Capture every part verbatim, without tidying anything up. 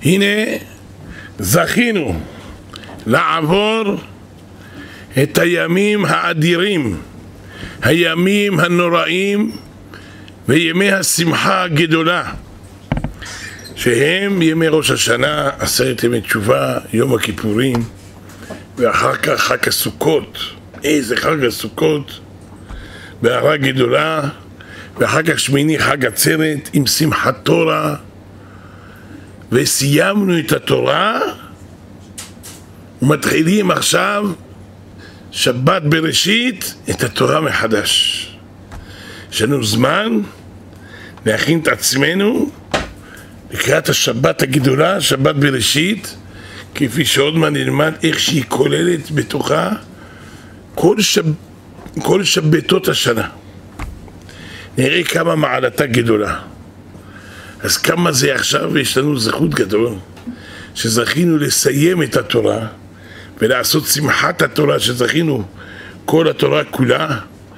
הנה זכינו לעבור את הימים האדירים, הימים הנוראים וימי השמחה הגדולה, שהם ימי ראש השנה, עשרת ימי תשובה, יום הכיפורים, ואחר כך חג הסוכות. איזה חג הסוכות, בהרה גדולה, ואחר כך שמיני חג עצרת עם שמחת תורה, וסיימנו את התורה ומתחילים עכשיו שבת בראשית את התורה מחדש. יש לנו זמן להכין את עצמנו לקראת השבת הגדולה, שבת בראשית, כפי שעוד מה נלמד איך שהיא כוללת בתוכה כל, שב... כל שבתות השנה. נראה כמה מעלתה גדולה. אז כמה זה עכשיו, יש לנו זכות גדול שזכינו לסיים את התורה ולעשות שמחת התורה, שזכינו כל התורה כולה.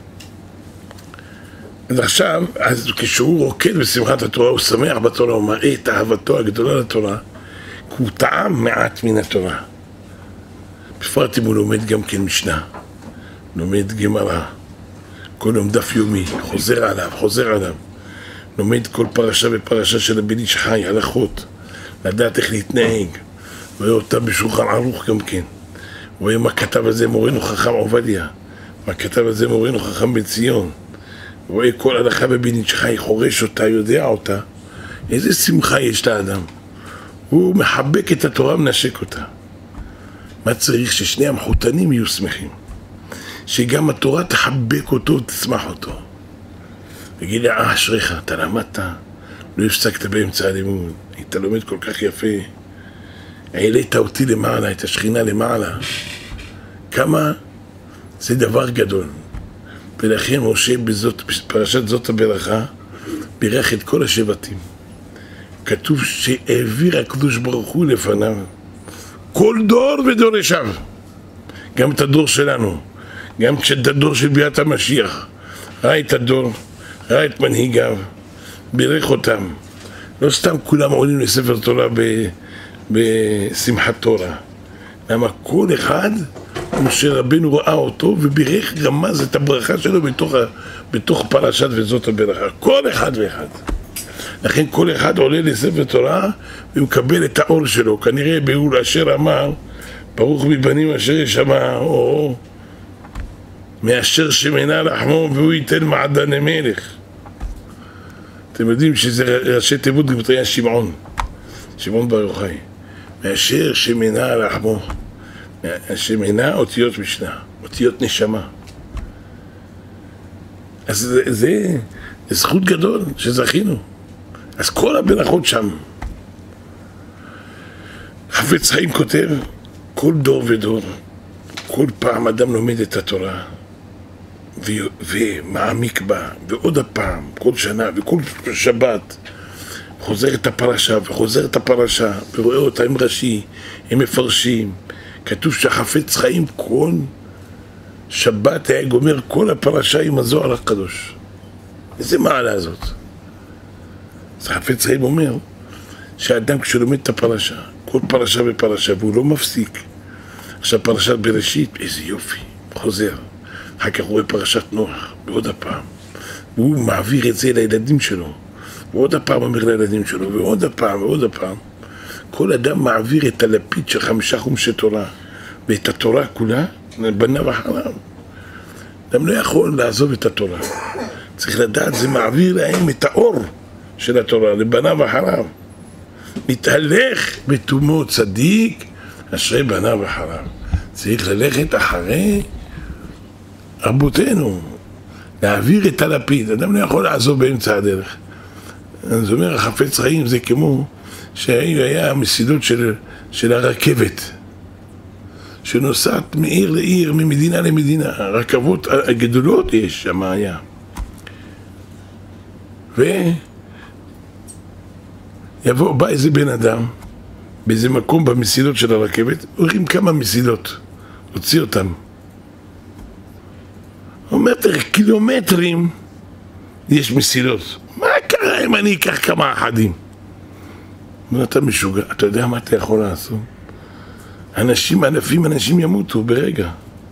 אז עכשיו, אז כשהוא רוקד בשמחת התורה, הוא שמח בתורה, הוא מראה את אהבתו הגדולה לתורה, כי הוא טעם מעט מן התורה. בפרט אם הוא לומד גם כן משנה, לומד גמרא, כל יום דף יומי, חוזר עליו, חוזר עליו, לומד כל פרשה ופרשה של הבן איש חי, הלכות, לדעת איך להתנהג, רואה אותה בשולחן ערוך גם כן, רואה מה כתב על זה מורנו חכם עובדיה, מה כתב על זה מורנו חכם בן ציון, רואה כל הלכה בבן איש חי, חורש אותה, יודע אותה, איזה שמחה יש לאדם. הוא מחבק את התורה, מנשק אותה. מה צריך? ששני המחותנים יהיו שמחים, שגם התורה תחבק אותו ותשמח אותו. תגיד לי, אה, אשריך, אתה למדת, לא הפסקת באמצע הלימוד, היית לומד כל כך יפה, העלית אותי למעלה, את השכינה למעלה. כמה זה דבר גדול. ולכן משה בזאת, בפרשת זאת הברכה, בירך את כל השבטים. כתוב שהעביר הקדוש ברוך הוא לפניו כל דור ודורשיו, גם את הדור שלנו, גם את הדור של ביאת המשיח. ראה את הדור, ראה את מנהיגיו, בירך אותם. לא סתם כולם עולים לספר תורה ב, בשמחת תורה. למה כל אחד, משה רבנו ראה אותו ובירך רמז את הברכה שלו בתוך, בתוך פרשת וזאת הברכה. כל אחד ואחד. לכן כל אחד עולה לספר תורה ומקבל את האור שלו. כנראה בהול אשר אמר, ברוך מבנים אשר ישמע, או מאשר שמנה לחמו והוא ייתן מעדני מלך. אתם יודעים שזה ראשי תיבות גמטריה שמעון, שמעון בר יוחאי. מאשר שמנה לחמו, שמנה אותיות משנה, אותיות נשמה. אז זה, זה, זה זכות גדול שזכינו. אז כל הברכות שם. חפץ חיים כותב, כל דור ודור, כל פעם אדם לומד את התורה ו- ומעמיק בה, ועוד הפעם, כל שנה וכל שבת חוזר את הפרשה וחוזר את הפרשה ורואה אותה עם רש"י, הם מפרשים. כתוב שהחפץ חיים כל שבת היה גומר כל הפרשה עם הזוהר הקדוש. איזה מעלה הזאת. אז חפץ חיים אומר שהאדם כשלומד את הפרשה, כל פרשה ופרשה, והוא לא מפסיק. עכשיו פרשת בראשית, איזה יופי, חוזר. אחר כך רואה פרשת נוח, ועוד הפעם. והוא מעביר את זה לילדים שלו. ועוד הפעם אומר לילדים שלו, ועוד הפעם, ועוד הפעם. כל אדם מעביר את הלפיד של חמישה חומשי תורה, ואת התורה כולה, בניו אחריו. אדם לא יכול לעזוב את התורה. צריך לדעת, זה מעביר להם את האור של התורה, לבניו אחריו. מתהלך בתומו צדיק, אשרי בניו אחריו. צריך ללכת אחרי רבותינו, להעביר את הלפיד. אדם לא יכול לעזוב באמצע הדרך. אז אומר, החפץ חיים זה כמו שהיה המסילות של, של הרכבת, שנוסעת מעיר לעיר, ממדינה למדינה. הרכבות הגדולות יש שם היה. ויבוא, בא איזה בן אדם, באיזה מקום במסילות של הרכבת, הולכים כמה מסילות, הוציא אותם. הוא אומר, תראה, אומר, אתה משוגע, אתה יודע מה אתה יכול לעשות? אנשים, אלפים אנשים ימותו ברגע.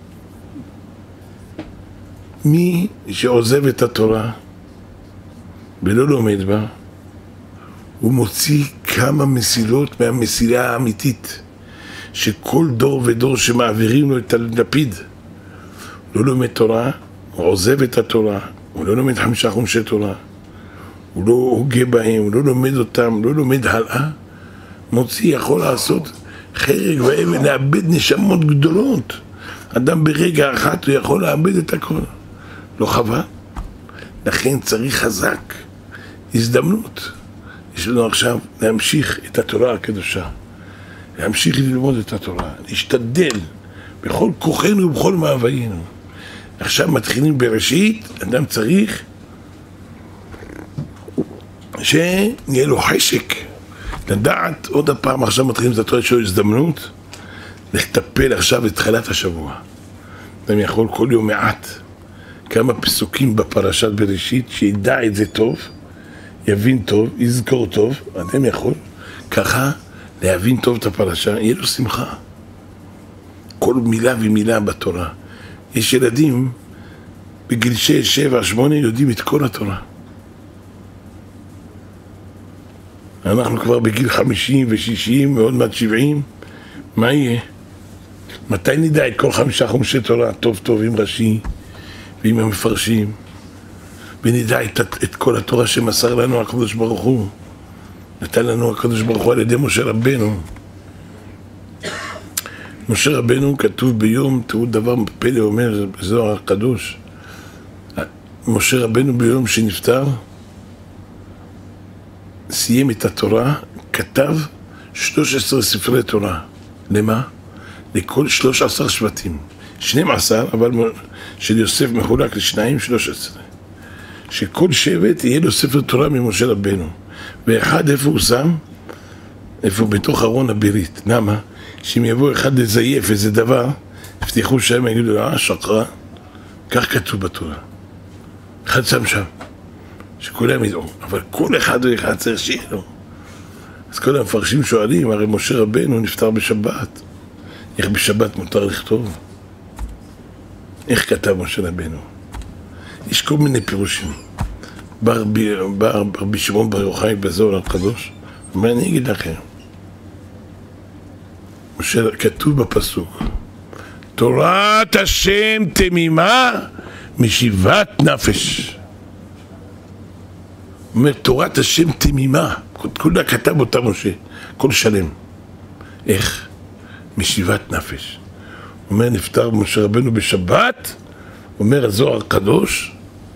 מי שעוזב את התורה ולא לומד בה, הוא מוציא כמה מסילות מהמסילה האמיתית, שכל דור ודור שמעבירים לו את הלפיד, לא לומד תורה, הוא עוזב את התורה, הוא לא לומד חמישה חומשי תורה, הוא לא הוגה בהם, הוא לא לומד אותם, לא לומד הלאה, מוציא, יכול לעשות חרג ואבן, לאבד נשמות גדולות. אדם ברגע אחת הוא יכול לאבד את הכל. לא חבל? לכן צריך חזק, הזדמנות. יש לנו עכשיו להמשיך את התורה הקדושה, להמשיך ללמוד את התורה, להשתדל בכל כוחנו ובכל מאוויינו. עכשיו מתחילים בראשית, אדם צריך שיהיה לו חשק, לדעת עוד הפעם, עכשיו מתחילים את התורה, יש לו הזדמנות לטפל עכשיו את תחילת השבוע. אדם יכול כל יום מעט, כמה פסוקים בפרשת בראשית, שידע את זה טוב, יבין טוב, יזכור טוב, אדם יכול ככה להבין טוב את הפרשה, יהיה לו שמחה. כל מילה ומילה בתורה. יש ילדים בגיל שש, שבע, שמונה יודעים את כל התורה. אנחנו כבר בגיל חמישים ושישים, ועוד מעט שבעים, מה יהיה? מתי נדע את כל חמישה חומשי תורה, טוב טוב עם רש"י ועם המפרשים, ונדע את, את כל התורה שמסר לנו הקדוש ברוך הוא, נתן לנו הקדוש ברוך הוא על ידי משה רבנו. משה רבנו כתוב ביום, תראו דבר פלא אומר בזוהר הקדוש, משה רבנו ביום שנפטר, סיים את התורה, כתב שלוש עשרה ספרי תורה. למה? לכל שלוש עשר שבטים. שנים עשר, אבל של יוסף מחולק לשניים, שלוש עשרה. שכל שבט יהיה לו ספר תורה ממשה רבנו. ואחד איפה הוא שם? איפה בתוך ארון הברית. למה? שאם יבוא אחד לזייף איזה דבר, יפתחו שם, יגידו לו, אה, שקרן. כך כתוב בתורה. אחד שם שם. שכולם ידעו, אבל כל אחד ואחד צריך שיהיה לו. אז כל המפרשים שואלים, הרי משה רבנו נפטר בשבת. איך בשבת מותר לכתוב? איך כתב משה רבנו? יש כל מיני פירושים. בא רבי שמעון בר יוחאי בזוהר הקדוש, אומר, אני אגיד לכם, משה, כתוב בפסוק, תורת השם תמימה משיבת נפש. אומר, תורת השם תמימה, כולה כתב אותה משה, כל שלם. איך? משיבת נפש. אומר, נפטר משה רבנו בשבת, אומר הזוהר הקדוש,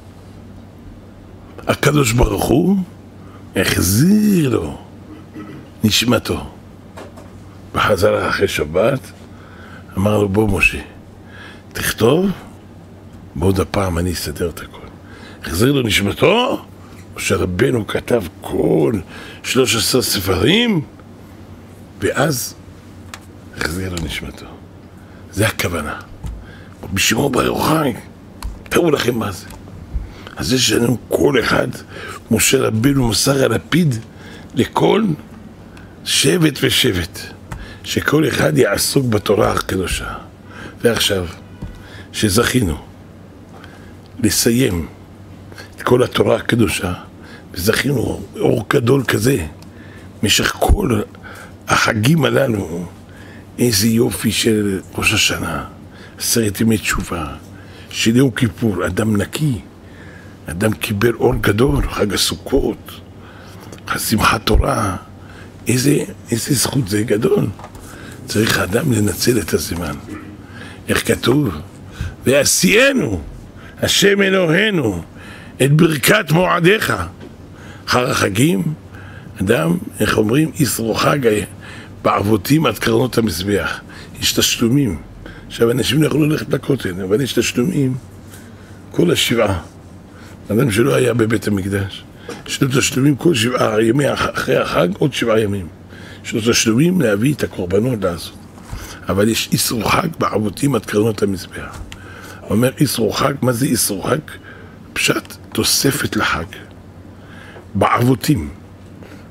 הקדוש ברוך הוא החזיר לו נשמתו. בחזרה אחרי שבת, אמר לו, בוא משה, תכתוב, בעוד הפעם אני אסדר את הכל. החזיר לו נשמתו, משה רבנו כתב כל שלוש עשרה ספרים, ואז החזיר לו נשמתו. זה הכוונה. רבי שמעון בר יוחאי, תראו לכם מה זה. אז יש לנו כל אחד, משה רבנו מסר הלפיד לכל שבט ושבט, שכל אחד יעסוק בתורה הקדושה. ועכשיו, שזכינו לסיים את כל התורה הקדושה, וזכינו אור גדול כזה, משך כל החגים הללו, איזה יופי של ראש השנה, עשרת ימי תשובה, של יום כיפור, אדם נקי, אדם קיבל אור גדול, חג הסוכות, שמחת תורה, איזה, איזה זכות זה גדול. צריך האדם לנצל את הזמן. איך כתוב? ועשיינו השם אלוהינו את ברכת מועדיך. אחר החגים, אדם, איך אומרים, ישרו חג בעבותים עד קרנות המזבח. יש תשלומים. עכשיו אנשים לא יכולו ללכת לכותל, אבל יש תשלומים כל השבעה. אדם שלא היה בבית המקדש, יש לו תשלומים כל שבעה ימי אחרי החג, עוד שבעה ימים. יש לו תשלומים להביא את הקורבנות לעשות. אבל יש ישרו חג בעבותים עד קרנות המזבח. הוא אומר ישרו חג, מה זה ישרו חג? פשט, תוספת לחג. בעבותים.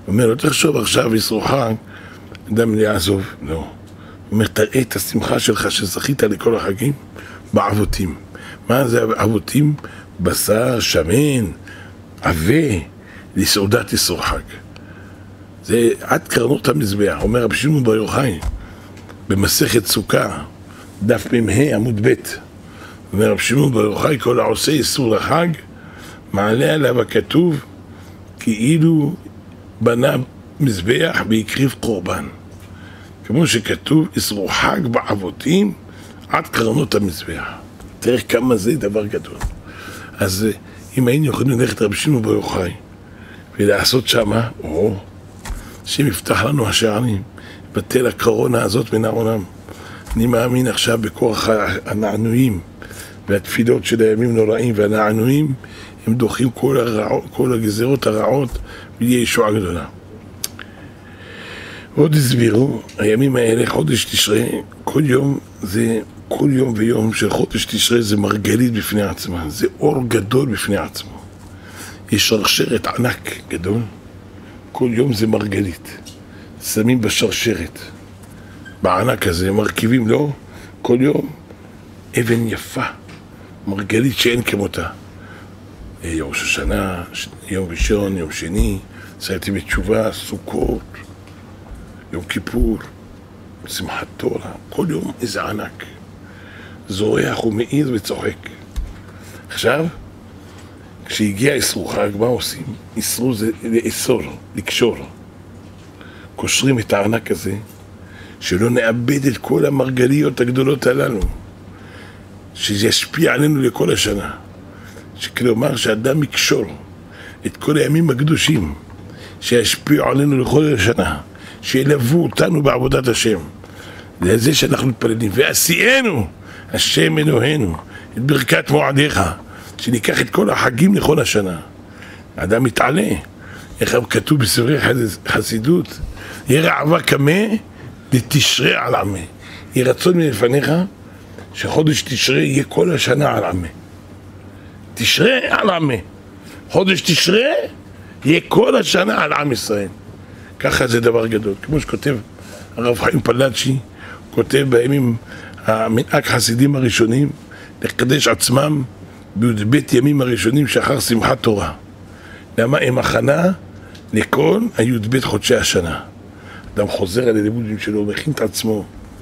אומר לו, תחשוב עכשיו ישרו חג, אדם יעזוב, לא. הוא אומר, תראה את השמחה שלך שזכית לכל החגים בעבותים. מה זה עבותים? בשר, שמן, עבה, לסעודת ישרו חג. זה עד קרנות המזבח, אומר רבי שמעון בר יוחאי, במסכת סוכה, דף מ"ה עמוד ב', אומר רבי שמעון בר יוחאי, כל העושה איסור לחג, מעלה עליו הכתוב, כאילו בנה מזבח והקריב קורבן. כמו שכתוב, איסור חג בעבותים עד קרנות המזבח. תראה כמה זה דבר גדול. אז אם היינו יכולים ללכת רבי שמעון בר יוחאי ולעשות שמה, או, השם יפתח לנו השערים, בטל הקורונה הזאת מן העולם. אני מאמין עכשיו בכוח הנענועים והתפילות של הימים נוראים והנענועים, הם דוחים כל, הרע, כל הגזרות הרעות ויהיה ישועה גדולה. עוד הסבירו, הימים האלה, חודש תשרי, כל יום זה, כל יום ויום של חודש תשרי זה מרגלית בפני עצמה, זה אור גדול בפני עצמו. יש שרשרת ענק גדול, כל יום זה מרגלית. שמים בשרשרת, בענק הזה, מרכיבים לו כל יום אבן יפה, מרגלית שאין כמותה. יום השנה, יום ראשון, יום שני, צאתי בתשובה, סוכות, יום כיפור, שמחת תורה, כל יום איזה ענק. זורח ומאיר וצוחק. עכשיו, כשהגיע איסור חג, מה עושים? איסור זה לאסור, לקשור. קושרים את הענק הזה, שלא נאבד את כל המרגליות הגדולות הללו, שזה ישפיע עלינו לכל השנה. שכלומר שאדם יקשור את כל הימים הקדושים, שישפיעו עלינו לכל השנה, שילוו אותנו בעבודת השם. לזה שאנחנו מתפללים, ועשיינו השם אלוהינו את ברכת מועדיך, שניקח את כל החגים לכל השנה. האדם מתעלה, איך כתוב בספרי חסידות, יהיה רעבה כמה לתשרי על עמי. יהיה רצון מלפניך שחודש תשרי יהיה כל השנה על עמי. תשרי על עמי. חודש תשרי יהיה כל השנה על עם ישראל. ככה זה דבר גדול. כמו שכותב הרב חיים פלאצ'י, כותב בימים המנהג חסידים הראשונים, לקדש עצמם בי"ב ימים הראשונים שאחר שמחת תורה. למה הם הכנה לכל הי"ב חודשי השנה. אדם חוזר על הלימודים שלו, מכין את עצמו.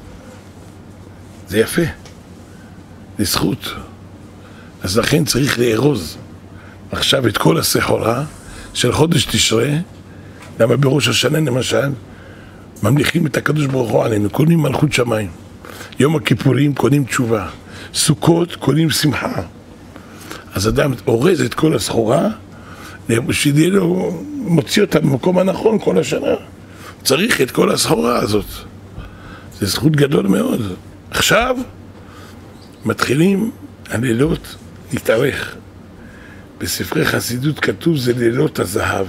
זה יפה. זה זכות. אז לכן צריך לארוז עכשיו את כל הסחורה של חודש תשרי. למה בראש השנה למשל ממליכים את הקדוש ברוך הוא עלינו, קונים מלכות שמיים. יום הכיפורים קונים תשובה, סוכות קונים שמחה. אז אדם אורז את כל הסחורה, שיהיה לו, מוציא אותה במקום הנכון כל השנה. צריך את כל הסחורה הזאת. זה זכות גדול מאוד. עכשיו מתחילים הלילות להתארך. בספרי חסידות כתוב זה לילות הזהב.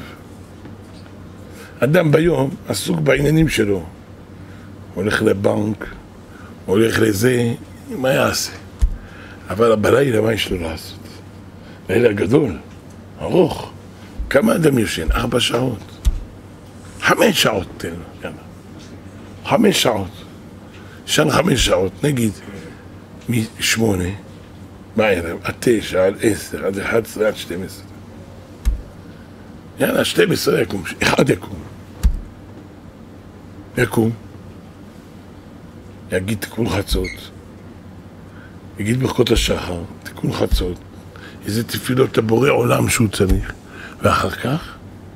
אדם ביום עסוק בעניינים שלו. הולך לבנק, הולך לזה, מה יעשה? אבל בלילה מה יש לו לעשות? לילה גדול, ארוך. כמה אדם יושן? ארבע שעות. חמש שעות תן לו, יאללה. חמש שעות. ישן חמש שעות, נגיד, משמונה, בערב, עד תשע, עד עשר, עד אחד עשרה, עד שתים עשרה. יאללה, שתים עשרה יקום, אחד יקום. יקום. יגיד תיקון חצות. יגיד ברכות השחר, תיקון חצות. איזה תפילות לבורא עולם שהוא צריך. ואחר כך,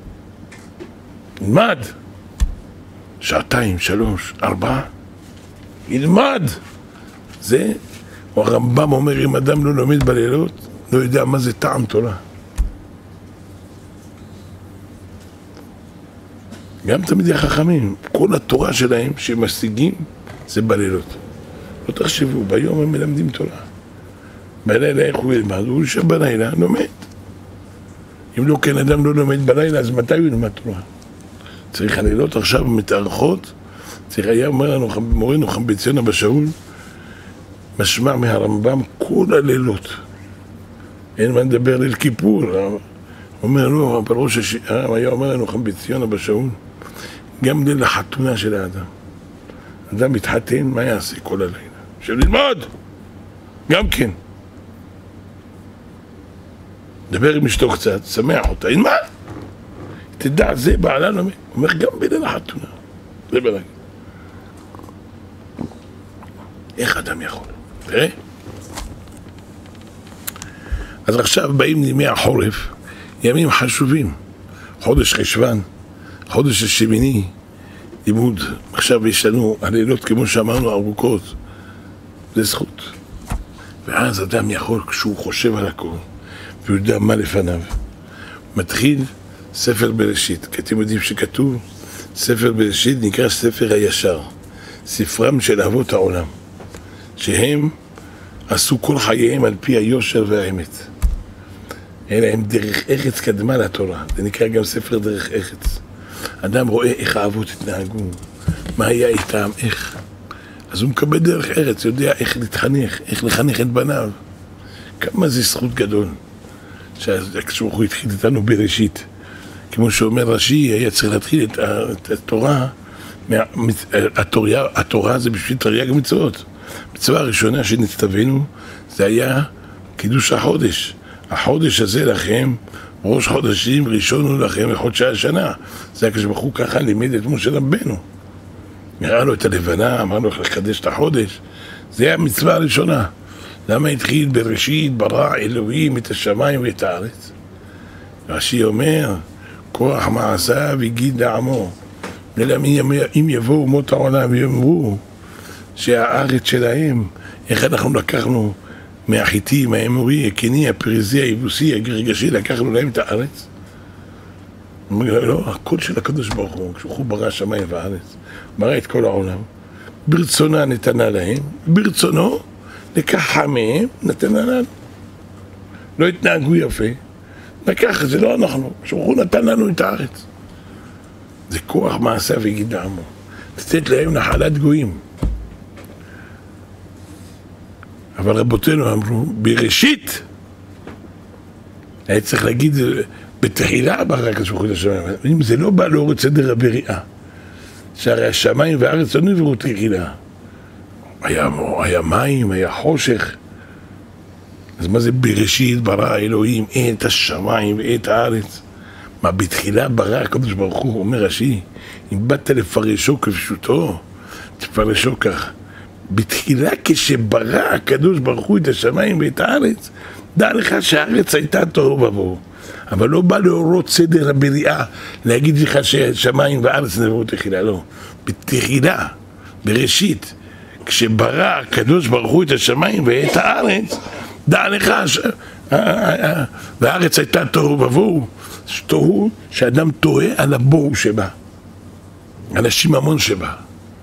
ילמד. שעתיים, שלוש, ארבע. ילמד. זה, או הרמב"ם אומר, אם אדם לא לומד בלילות, לא יודע מה זה טעם תורה. גם תלמידי החכמים, כל התורה שלהם שמשיגים זה בלילות. לא תחשבו, ביום הם מלמדים תורה. בלילה איך הוא ילמד? הוא יושב בלילה, לומד. אם לא כן אדם לא לומד בלילה, אז מתי הוא ילמד תורה? צריך הלילות עכשיו מתארכות. צריך היה אומר לנו, מורנו חם ציון אבא שאול, משמע מהרמב"ם כל הלילות. אין מה לדבר ליל כיפור. אומר לו, בראש השעה, היה אומר לנו חם בציון אבא שאול, גם ליל החתונה של האדם. אדם מתחתן, מה יעשה כל הלילה? שללמוד! גם כן. דבר עם אשתו קצת, שמח אותה, אין מה? תדע, זה בעלה נאמר, אומר גם בליל החתונה. זה בלילה. איך אדם יכול? תראה. אז עכשיו באים ימי החורף, ימים חשובים. חודש חשוון, חודש השמיני, לימוד. עכשיו יש לנו הלילות, כמו שאמרנו, ארוכות. זה זכות. ואז אדם יכול, כשהוא חושב על הכל, והוא יודע מה לפניו, מתחיל ספר בראשית. כי אתם יודעים שכתוב, ספר בראשית נקרא ספר הישר. ספרם של אבות העולם. שהם עשו כל חייהם על פי היושר והאמת. אלא הם דרך ארץ קדמה לתורה. זה נקרא גם ספר דרך ארץ. אדם רואה איך האבות התנהגו, מה היה איתם, איך. אז הוא מקבל דרך ארץ, יודע איך להתחנך, איך לחנך את בניו. כמה זה זכות גדול. כשהוא התחיל איתנו בראשית. כמו שאומר רש"י, היה צריך להתחיל את, את התורה, התורה, התורה זה בשביל תרי"ג מצוות. מצווה הראשונה שנצטווינו, זה היה קידוש החודש. החודש הזה לכם, ראש חודשים ראשון הוא לכם לחודשי השנה. זה הקדוש ברוך הוא ככה לימד את משה רבנו. נראה לו את הלבנה, אמר לו איך לקדש את החודש. זה המצווה הראשונה. למה התחיל בראשית ברא אלוהים את השמיים ואת הארץ? רש"י אומר, כוח מעשיו הגיד לעמו. אם יבואו אומות העולם ויאמרו שהארץ שלהם, איך אנחנו לקחנו מהחיטים, האמורי, הקני, הפריזי, היבוסי, הגרגשי, לקחנו להם את הארץ? הוא אומר, לא, הכל של הקדוש ברוך הוא, כשהוא ברא שמיים וארץ, ברא את כל העולם, ברצונה נתנה להם, ברצונו לקחה מהם, נתנה לנו. לא התנהגו יפה, לקח, זה לא אנחנו, כשהוא נתן לנו את הארץ. זה כוח מעשה והגיד לעמו, לתת להם נחלת גויים. אבל רבותינו אמרו, בראשית, היה צריך להגיד, בתחילה ברא הקדוש ברוך הוא את השמיים. אם זה לא בא לאור את סדר הבריאה, שהרי השמיים והארץ לא נבראו תחילה. היה, היה מים, היה חושך. אז מה זה בראשית ברא אלוהים את השמיים ואת הארץ? מה בתחילה ברא הקדוש ברוך הוא, אומר רש"י, אם באת לפרשו כפשוטו, תפרשו כך. בתחילה כשברא הקדוש ברוך הוא את השמיים ואת הארץ, דע לך שהארץ הייתה תוהו ובוהו. אבל לא בא להורות סדר הבריאה, להגיד לך שהשמיים והארץ נבראו תחילה, לא. בתחילה, בראשית, כשברא הקדוש ברוך הוא את השמיים ואת הארץ, דע לך ש... והארץ הייתה תוהו ובוהו. תוהו שאדם טועה על הבוהו שבה, על השיממון שבה.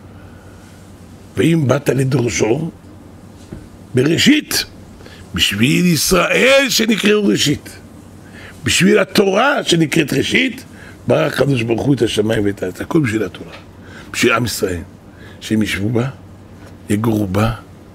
ואם באת לדורשו, בראשית, בשביל ישראל שנקראו ראשית, בשביל התורה שנקראת ראשית, ברא הקדוש ברוך הוא את השמיים ואת הארץ, הכל בשביל התורה, בשביל עם ישראל, שהם ישבו בה, יגורו בה,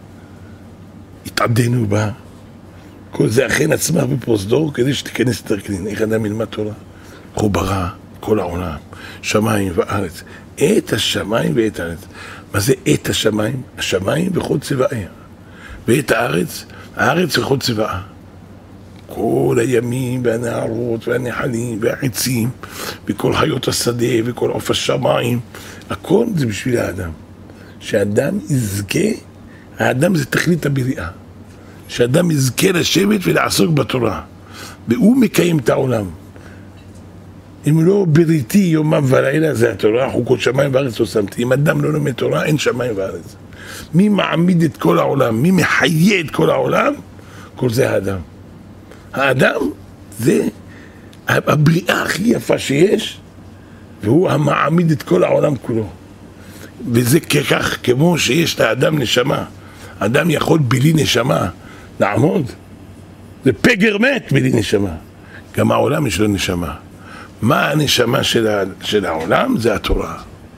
יתעדנו בה, כל זה אכן עצמה בפרוזדור, כדי שתיכנס את הרקנין. איך אדם ילמד תורה? הוא ברא כל העולם, שמיים וארץ, את השמיים ואת הארץ. מה זה את השמיים? השמיים וכל צבעיה. ואת הארץ, הארץ וכל צבעה. כל הימים והנערות והנחלים והעצים וכל חיות השדה וכל עוף השמיים, הכל זה בשביל האדם. שהאדם יזכה, האדם זה תכלית הבריאה. שאדם יזכה לשבת ולעסוק בתורה. והוא מקיים את העולם. אם לא בריתי יומם ולילה, זה התורה, חוקות שמיים וארץ לא שמתי. אם אדם לא לומד תורה, אין שמיים וארץ. מי מעמיד את כל העולם? מי מחיה את כל העולם? כל זה האדם. האדם זה הבריאה הכי יפה שיש, והוא המעמיד את כל העולם כולו. וזה כך, כמו שיש לאדם נשמה. אדם יכול בלי נשמה לעמוד. זה פגר מת בלי נשמה. גם העולם יש לו נשמה. מה הנשמה של, ה, של העולם? זה התורה.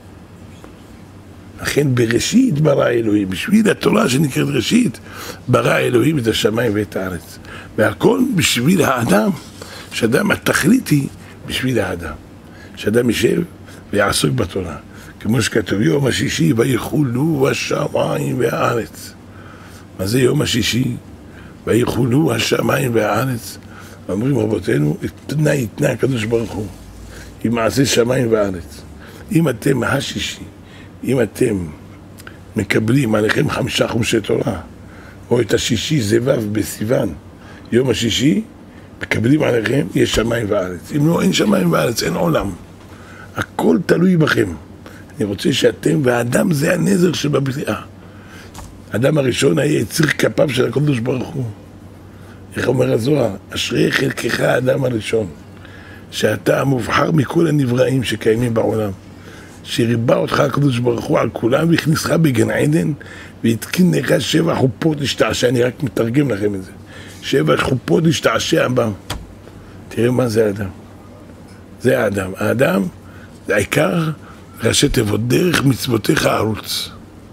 לכן בראשית ברא אלוהים, בשביל התורה שנקראת ראשית, ברא אלוהים את השמיים ואת הארץ. והכל בשביל האדם, שאדם, התכלית היא בשביל האדם. שאדם יישב ויעסוק בתורה. כמו שכתוב, יום השישי ויחולו השמיים והארץ. מה זה יום השישי? ויחולו השמיים והארץ. אומרים רבותינו, תנאי, תנאי הקדוש ברוך הוא. עם מעשה שמיים וארץ. אם אתם השישי, אם אתם מקבלים עליכם חמישה חומשי תורה, או את השישי זה ו' בסיוון, יום השישי, מקבלים עליכם, יש שמיים וארץ. אם לא, אין שמיים וארץ, אין עולם. הכל תלוי בכם. אני רוצה שאתם, והאדם זה הנזר שבבריאה. האדם הראשון היה יציר כפיו של הקדוש ברוך הוא. איך אומר הזוהר? אשרי חלקך האדם הראשון, שאתה המובחר מכל הנבראים שקיימים בעולם, שריבה אותך הקדוש ברוך הוא על כולם והכניסך בגן עדן והתקין לך שבע חופות להשתעשע. אני רק מתרגם לכם את זה. שבע חופות להשתעשע בם. תראה מה זה האדם. זה האדם. האדם זה העיקר ראשי תיבות, דרך מצוותיך ערוץ.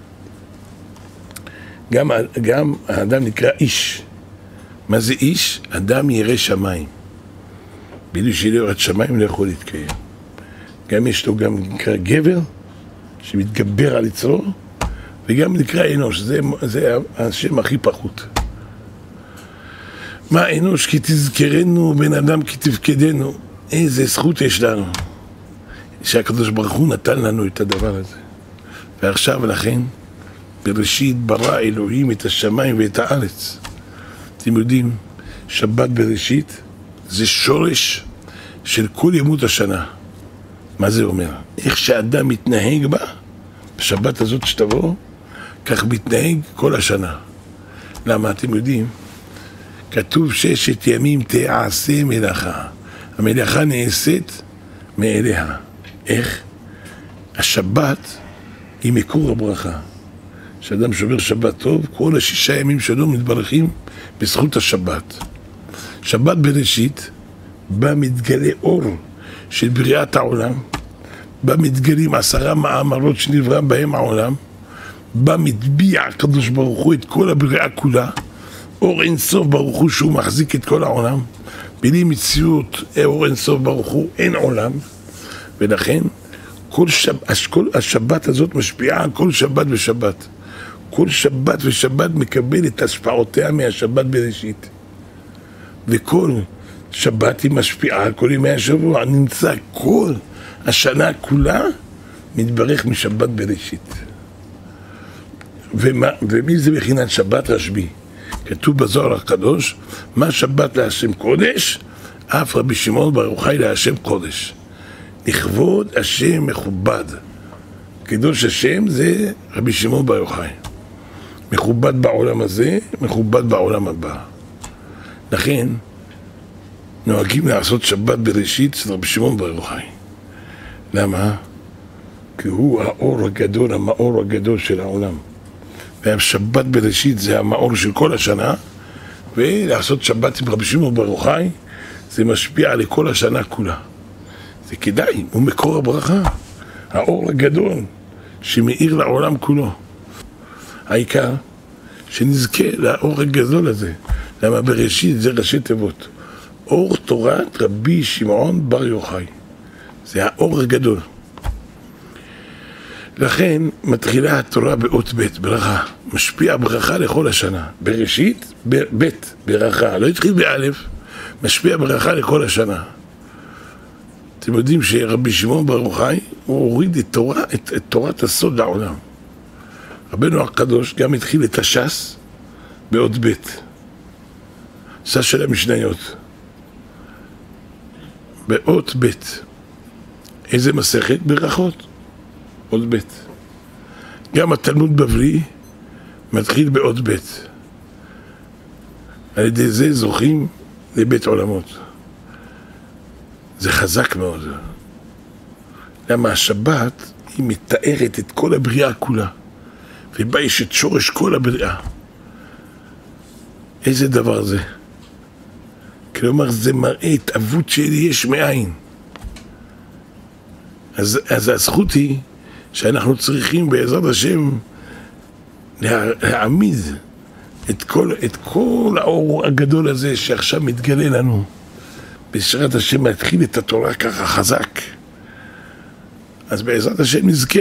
גם, גם האדם נקרא איש. מה זה איש? אדם ירא שמיים. בלי שלא יראת שמיים לא יכול להתקיים. גם יש לו גם נקרא גבר, שמתגבר על יצרו, וגם נקרא אנוש, זה, זה השם הכי פחות. מה אנוש? כי תזכרנו, בן אדם כי תפקדנו. איזה זכות יש לנו, שהקדוש ברוך הוא נתן לנו את הדבר הזה. ועכשיו לכן, בראשית ברא אלוהים את השמיים ואת הארץ. אתם יודעים, שבת בראשית זה שורש של כל ימות השנה. מה זה אומר? איך שאדם מתנהג בה, בשבת הזאת שתבוא, כך מתנהג כל השנה. למה? אתם יודעים, כתוב ששת ימים תעשה מלאכה. המלאכה נעשית מאליה. איך? השבת היא מקור הברכה. כשאדם שובר שבת טוב, כל השישה ימים שלו מתברכים בזכות השבת. שבת בראשית בה מתגלה אור של בריאת העולם, בה מתגלים עשרה מאמרות שנברא בהם העולם, בה מטביע הקדוש ברוך הוא את כל הבריאה כולה, אור אין סוף ברוך הוא שהוא מחזיק את כל העולם. בלי מציאות אור אין סוף ברוך הוא אין עולם, ולכן כל שב, כל השבת הזאת משפיעה על כל שבת ושבת. כל שבת ושבת מקבל את השפעותיה מהשבת בראשית, וכל שבת היא משפיעה על כל ימי השבוע. נמצא כל השנה כולה מתברך משבת בראשית. ומה, ומי זה בחינת שבת? רשב"י. כתוב בזוהר הקדוש, מה שבת להשם קודש, אף רבי שמעון בר יוחאי להשם קודש. לכבוד השם מכובד. קדוש השם זה רבי שמעון בר יוחאי. מכובד בעולם הזה, מכובד בעולם הבא. לכן נוהגים לעשות שבת בראשית של רבי שמעון בר יוחאי. למה? כי הוא האור הגדול, המאור הגדול של העולם. והשבת בראשית זה המאור של כל השנה, ולעשות שבת עם רבי שמעון בר יוחאי זה משפיע לכל השנה כולה. זה כדאי, הוא מקור הברכה, האור הגדול שמאיר לעולם כולו. העיקר שנזכה לאור הגדול הזה. למה בראשית זה ראשי תיבות, אור תורת רבי שמעון בר יוחאי. זה האור הגדול. לכן מתחילה התורה באות ב', ברכה. משפיע ברכה לכל השנה. בראשית, ב', ברכה. לא התחיל באלף, משפיע ברכה לכל השנה. אתם יודעים שרבי שמעון בר יוחאי הוא הוריד את, תורה, את, את תורת הסוד לעולם. רבנו הקדוש גם התחיל את הש"ס באות ב', ש"ס של המשניות. באות ב', איזה מסכת? ברכות. אות ב'. גם התלמוד בבלי מתחיל באות ב'. על ידי זה זוכים לבית עולמות. זה חזק מאוד. למה השבת היא מתארת את כל הבריאה כולה, ובה יש את שורש כל הבריאה. איזה דבר זה? כלומר זה מראה התאבות של יש מאין. אז, אז הזכות היא שאנחנו צריכים בעזרת השם לה, להעמיד את כל, את כל האור הגדול הזה שעכשיו מתגלה לנו בעזרת השם להתחיל את התורה ככה חזק, אז בעזרת השם נזכה.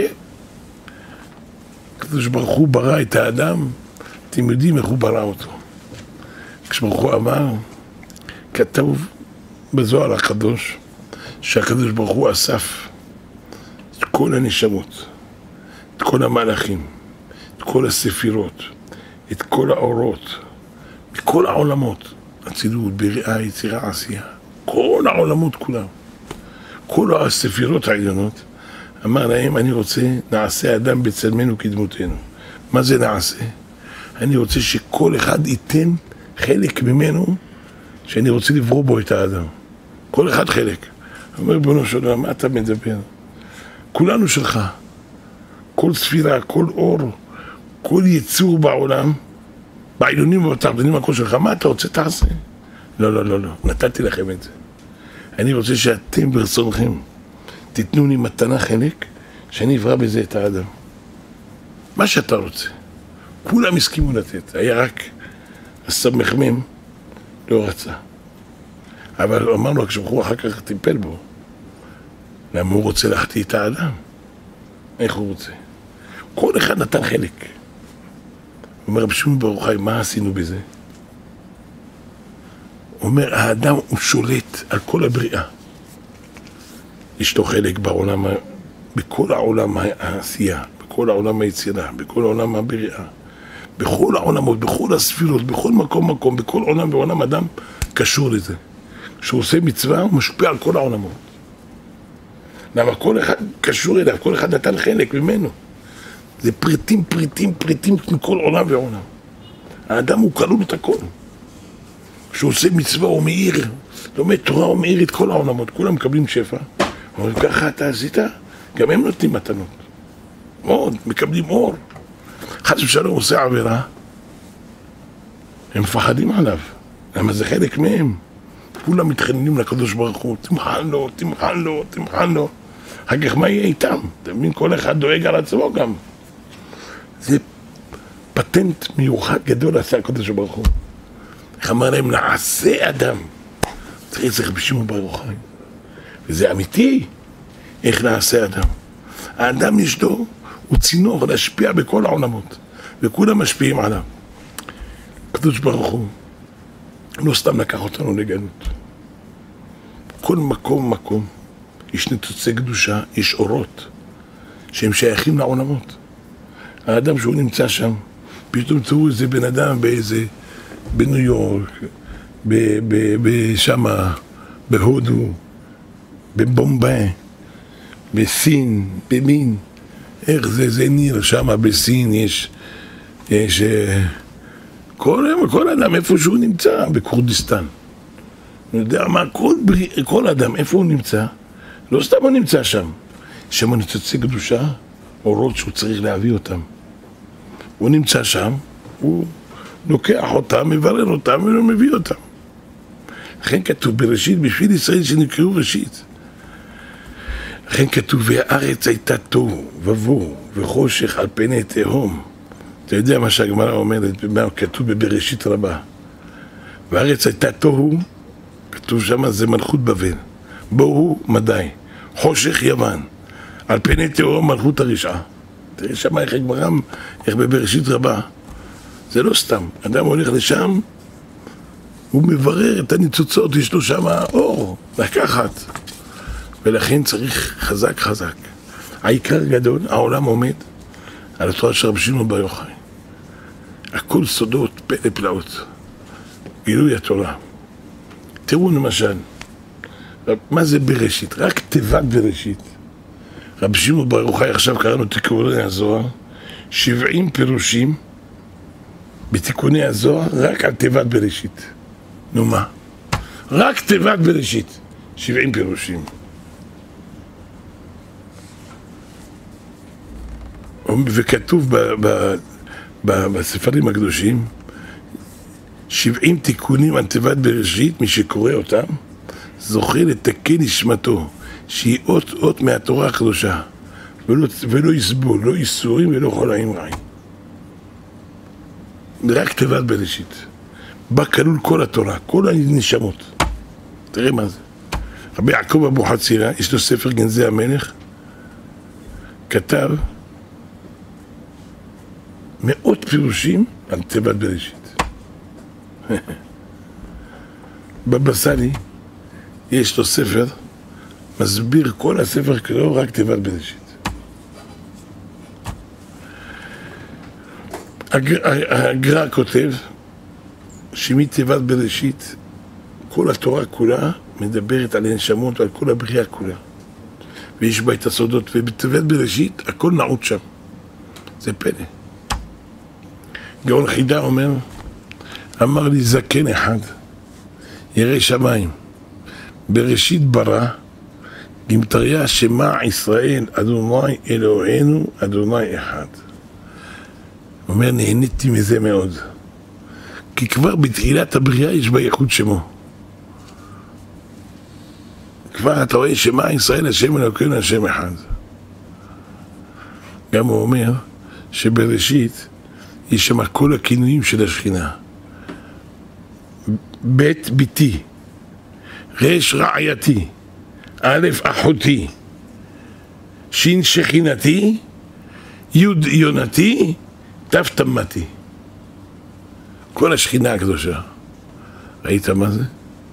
הקדוש ברוך הוא ברא את האדם, אתם יודעים איך הוא ברא אותו. כשברוך הוא אמר, כתוב בזוהר הקדוש, שהקדוש ברוך הוא אסף את כל הנשמות, את כל המלאכים, את כל הספירות, את כל האורות, את כל העולמות, הצילות, בריאה, יצירה, עשייה, כל העולמות כולם, כל הספירות העליונות, אמר להם, אני רוצה, נעשה אדם בצלמנו כדמותנו. מה זה נעשה? אני רוצה שכל אחד ייתן חלק ממנו, שאני רוצה לברוא בו את האדם. כל אחד חלק. אומר בנו של עולם, מה אתה מדבר? כולנו שלך. כל ספירה, כל אור, כל יצור בעולם, בעליונים ובתחתונים, הכל שלך. מה אתה רוצה? תעשה. לא, לא, לא, לא. נתתי לכם את זה. אני רוצה שאתם ברצונכם תיתנו לי מתנה חלק, שאני אברא בזה את האדם. מה שאתה רוצה. כולם הסכימו לתת. היה רק הסמ"ם לא רצה. אבל אמרנו, כשבחור אחר כך טיפל בו. למה הוא רוצה להחטיא את האדם? איך הוא רוצה? כל אחד נתן חלק. הוא אומר, רבי שמעון בר יוחאי, מה עשינו בזה? הוא אומר, האדם הוא שולט על כל הבריאה. יש לו חלק בעולם, בכל העולם העשייה, בכל העולם היצירה, בכל העולם הבריאה, בכל העולמות, בכל הספירות, בכל מקום מקום, בכל עולם ועולם אדם קשור לזה. כשהוא עושה מצווה, הוא משפיע על כל העולמות. למה כל אחד קשור אליו, כל אחד נתן חלק ממנו. זה פריטים, פריטים, פריטים מכל עולם ועולם. האדם הוא כלול את הכל. כשהוא עושה מצווה, הוא מאיר, לומד תורה, הוא מאיר את כל העולמות, כולם מקבלים שפע. אומרים, ככה אתה עשית? גם הם נותנים מתנות. מאוד, מקבלים אור. חס ושלום עושה עבירה, הם מפחדים עליו. למה זה חלק מהם? כולם מתחננים לקדוש ברוך הוא, תמחל לו, תמחל לו, תמחל לו. אחר כך מה יהיה איתם? אתה מבין, כל אחד דואג על עצמו גם. זה פטנט מיוחד גדול עשה הקדוש ברוך הוא. איך אמר להם, נעשה אדם. צריך צריך בשמו בר יוחאי. וזה אמיתי, איך נעשה אדם. האדם יש לו, הוא צינור להשפיע בכל העולמות, וכולם משפיעים עליו. הקדוש ברוך הוא לא סתם לקח אותנו לגלות. כל מקום מקום יש ניצוצי קדושה, יש אורות שהם שייכים לעולמות. האדם שהוא נמצא שם, פתאום תראו איזה בן אדם באיזה, בניו יורק, בשמה, בהודו, בבומביי, בסין, במין, איך זה, זה ניר, שמה בסין יש, יש, כל, כל אדם איפה שהוא נמצא, בכורדיסטן. אני יודע מה, כל, כל אדם איפה הוא נמצא, לא סתם הוא נמצא שם, שם ניצוצי קדושה, אורות שהוא צריך להביא אותם. הוא נמצא שם, הוא לוקח אותם, מברר אותם ומביא אותם. לכן כתוב בראשית, בשביל ישראל שנקראו ראשית. לכן כתוב, והארץ הייתה תוהו ובוהו וחושך על פני תהום. אתה יודע מה שהגמרא אומרת, כתוב בבראשית רבה. והארץ הייתה תוהו, כתוב שם זה מלכות בבל. בוהו מדי, חושך יוון, על פני תהום מלכות הרשעה. תראה שם איך הגמרא, איך בבראשית רבה. זה לא סתם, אדם הולך לשם, הוא מברר את הניצוצות, יש לו שם אור, לקחת. ולכן צריך חזק חזק. העיקר גדול, העולם עומד על התורה של רבי שמעון בר יוחאי. הכל סודות, פלא פלאות. גילוי התורה. תראו למשל, מה זה בראשית? רק תיבת בראשית. רבי שמעון בר יוחאי, עכשיו קראנו תיקוני הזוהר, שבעים פירושים בתיקוני הזוהר, רק על תיבת בראשית. נו מה? רק תיבת בראשית, שבעים פירושים. וכתוב ב, ב, ב, בספרים הקדושים, שבעים תיקונים על תיבת בראשית, מי שקורא אותם, זוכה לתקן נשמתו, שהיא אות אות מהתורה הקדושה, ולא, ולא יסבול, לא איסורים ולא חולאים רעים. רק תיבת בראשית. בה כלול כל התורה, כל הנשמות. תראה מה זה. רבי יעקב אבוחצירא, יש לו ספר גנזי המלך, כתב מאות פירושים על תיבת בראשית. בבא סאלי יש לו ספר, מסביר כל הספר כולו רק תיבת בראשית. הגר"א כותב שמתיבת בראשית כל התורה כולה מדברת על הנשמות ועל כל הבריאה כולה, ויש בה את הסודות, ובתיבת בראשית הכל נעוץ שם. זה פלא. גאון חידה אומר, אמר לי זקן אחד, ירא שמיים, בראשית ברא, גמטריה שמע ישראל, אדוני אלוהינו, אדוני אחד. הוא אומר, נהניתי מזה מאוד, כי כבר בתחילת הבריאה יש בה ייחוד שמו. כבר אתה רואה שמע ישראל, השם אלוקינו, השם אחד. גם הוא אומר שבראשית יש שם כל הכינויים של השכינה. בית ביתי, רש רעייתי, א' אחותי, שין שכינתי, יוד יונתי, ת' תמתי. כל השכינה הקדושה. ראית מה זה?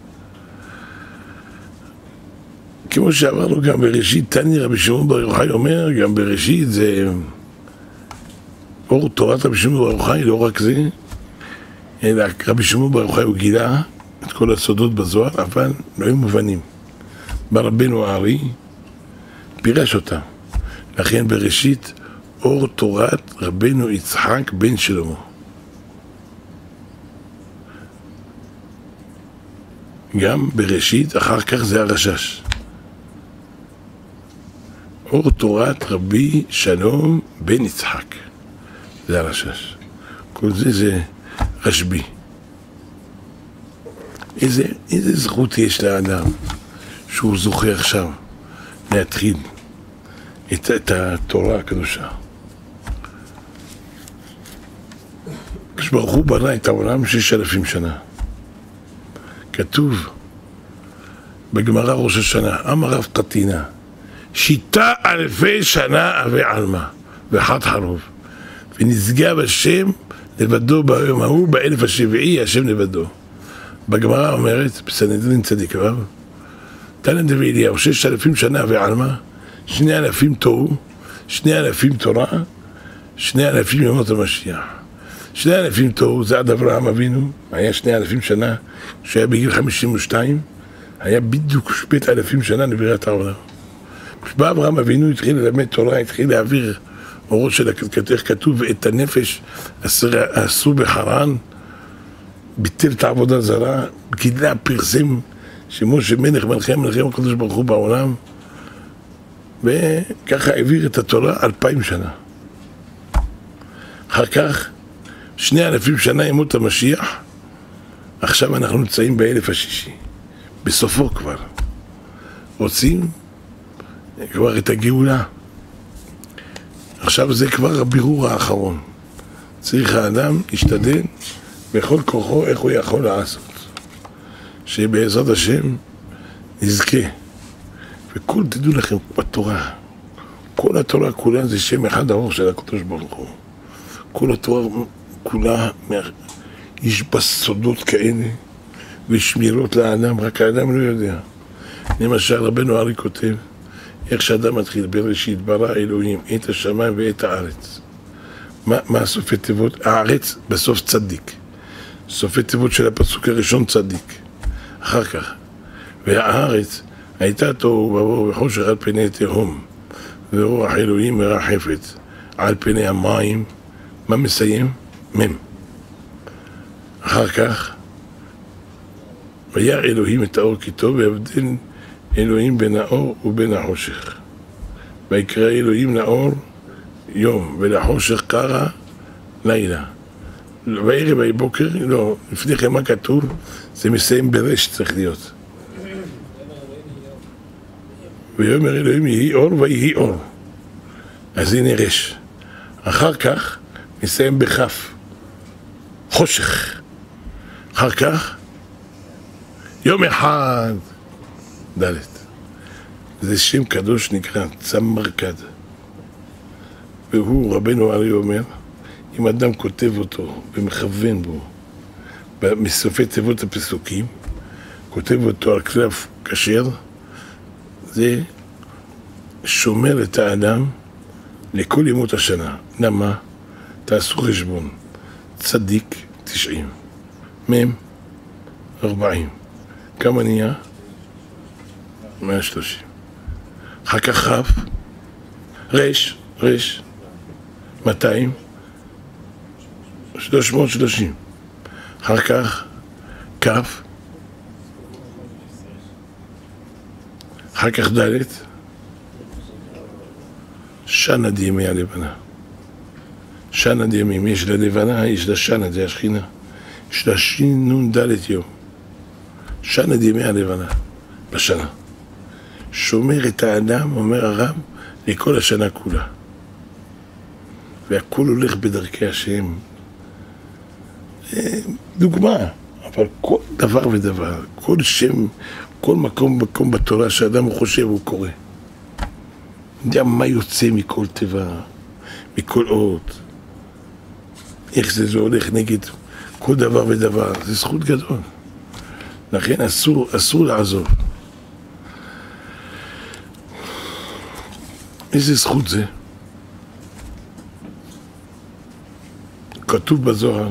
כמו שאמרנו גם בראשית, תני רבי שמעון בר יוחאי אומר, גם בראשית זה אור תורת רבי שמעון בר יוחאי, לא רק זה, אלא רבי שמעון בר יוחאי הוא גילה את כל הסודות בזוהר, אבל לא היו מובנים. ברבנו הארי פירש אותם. לכן בראשית אור תורת רבנו יצחק בן שלמה. גם בראשית, אחר כך זה הרשש. אור תורת רבי שלום בן יצחק. זה הרשש. כל זה זה רשב"י. איזה, איזה זכות יש לאדם שהוא זוכה עכשיו להתחיל את, את התורה הקדושה. כשברוך הוא בנה את העולם שש אלפים שנה. כתוב בגמרא ראש השנה, אמר רב קטינה, שיטה אלפי שנה אבי עלמא וחד חרוב, ונשגב השם לבדו ביום ההוא, באלף השביעי השם לבדו. בגמרא אומרת, בסנהדרין צדיק ו', תנא דבי אליהו, שש אלפים שנה אבי עלמא, שני אלפים תוהו, שני אלפים תורה, שני אלפים ימות המשיח. שני אלפים תוהו, זה עד אברהם אבינו, היה שני אלפים שנה, כשהיה בגיל חמישים ושתיים, היה בדיוק שפט אלפים שנה לבריאת העולם. כשבא אברהם אבינו התחיל ללמד תורה, התחיל להעביר אורות של הכתוב, כתוב את הנפש עשו בחרן, ביטל את העבודה זרה, גילה פרסם שמשה מלך מלכי מלכים הקדוש ברוך הוא בעולם, וככה העביר את התורה אלפיים שנה. אחר כך שני אלפים שנה ימות המשיח, עכשיו אנחנו נמצאים באלף השישי, בסופו כבר. רוצים כבר את הגאולה. עכשיו זה כבר הבירור האחרון. צריך האדם להשתדל בכל כוחו איך הוא יכול לעשות. שבעזרת השם נזכה. וכל, תדעו לכם, בתורה, כל התורה כולה זה שם אחד האור של הקדוש ברוך הוא. כל התורה כולה, יש בה סודות כאלה ושמירות לאדם, רק האדם לא יודע. למשל רבנו הארי כותב, איך שאדם מתחיל בראשית ברא אלוהים את השמיים ואת הארץ. מה, מה הסופי תיבות? הארץ בסוף צדיק. סופי תיבות של הפסוק הראשון צדיק. אחר כך, והארץ הייתה תוהו ובוהו וחושך על פני תהום, ורוח אלוהים מרחפת על פני המים. מה מסיים? מם. אחר כך, וירא אלוהים את האור כי טוב, והבדל אלוהים בין האור ובין החושך. ויקרא אלוהים לאור יום, ולחושך קרא לילה. בערב ויהי בוקר, לא, לפני כן מה כתוב? זה מסיים ברש צריך להיות. ויאמר אלוהים יהי אור ויהי אור. אז הנה רש. אחר כך מסיים בכף. חושך. אחר כך יום אחד דלת. זה שם קדוש נקרא צמרקד. והוא, רבנו ארי אומר, אם אדם כותב אותו ומכוון בו, מסופי תיבות הפסוקים, כותב אותו על כתב כשר, זה שומר את האדם לכל ימות השנה. למה? תעשו חשבון. צדיק תשעים, מם ארבעים. כמה נהיה? מאה שלושים. אחר כך חב, רש, רש, מאתיים, שלוש מאות ושלושים. אחר כך כף, אחר כך דלת, שנה דימי הלבנה. שנה דימים, יש לה לבנה, יש לה שנה, זה השכינה. יש לה שינון דלת יום. שנה דימי הלבנה, בשנה. שומר את האדם, אומר הרב, לכל השנה כולה. והכל הולך בדרכי השם. דוגמה, אבל כל דבר ודבר, כל שם, כל מקום מקום בתורה שאדם חושב הוא קורא. יודע מה יוצא מכל טבע, מכל אות. איך זה, זה הולך נגד כל דבר ודבר. זה זכות גדול. לכן אסור, אסור לעזוב. איזה זכות זה? כתוב בזוהר,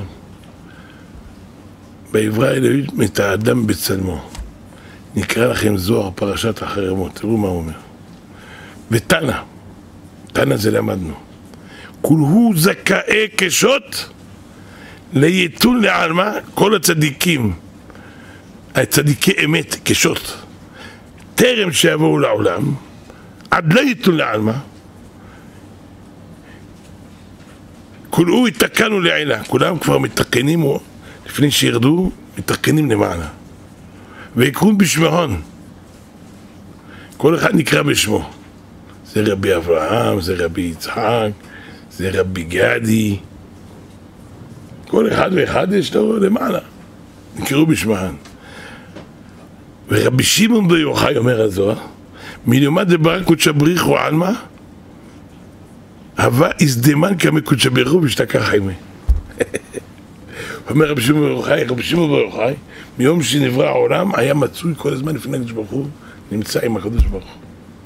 בעברה האלוהית את האדם בצלמו. נקרא לכם זוהר פרשת החרמות, תראו מה הוא אומר. ותנא, תנא זה למדנו, כולהו זכאי קשות ליתון לעלמא, כל הצדיקים, הצדיקי אמת, קשות, טרם שיבואו לעולם, עד לא יתון לעלמא, כולהו התקנו לעילה, כולם כבר מתקנים, לפני שירדו, מתקנים למעלה. ויקרום בשמהון, כל אחד נקרא בשמו. זה רבי אברהם, זה רבי יצחק, זה רבי גדי. כל אחד ואחד יש לו למעלה. נקראו בשמהן. ורבי שמעון בר יוחאי אומר הזוהר, מלמד דבר קודשא בריך ועלמא, הווה הזדמן כמי קודשא בריך ושתקח עימי. אומר רבי שמעון בר יוחאי, רבי שמעון בר יוחאי, מיום שנברא העולם היה מצוי כל הזמן לפני הקדוש ברוך הוא, נמצא עם הקדוש ברוך הוא.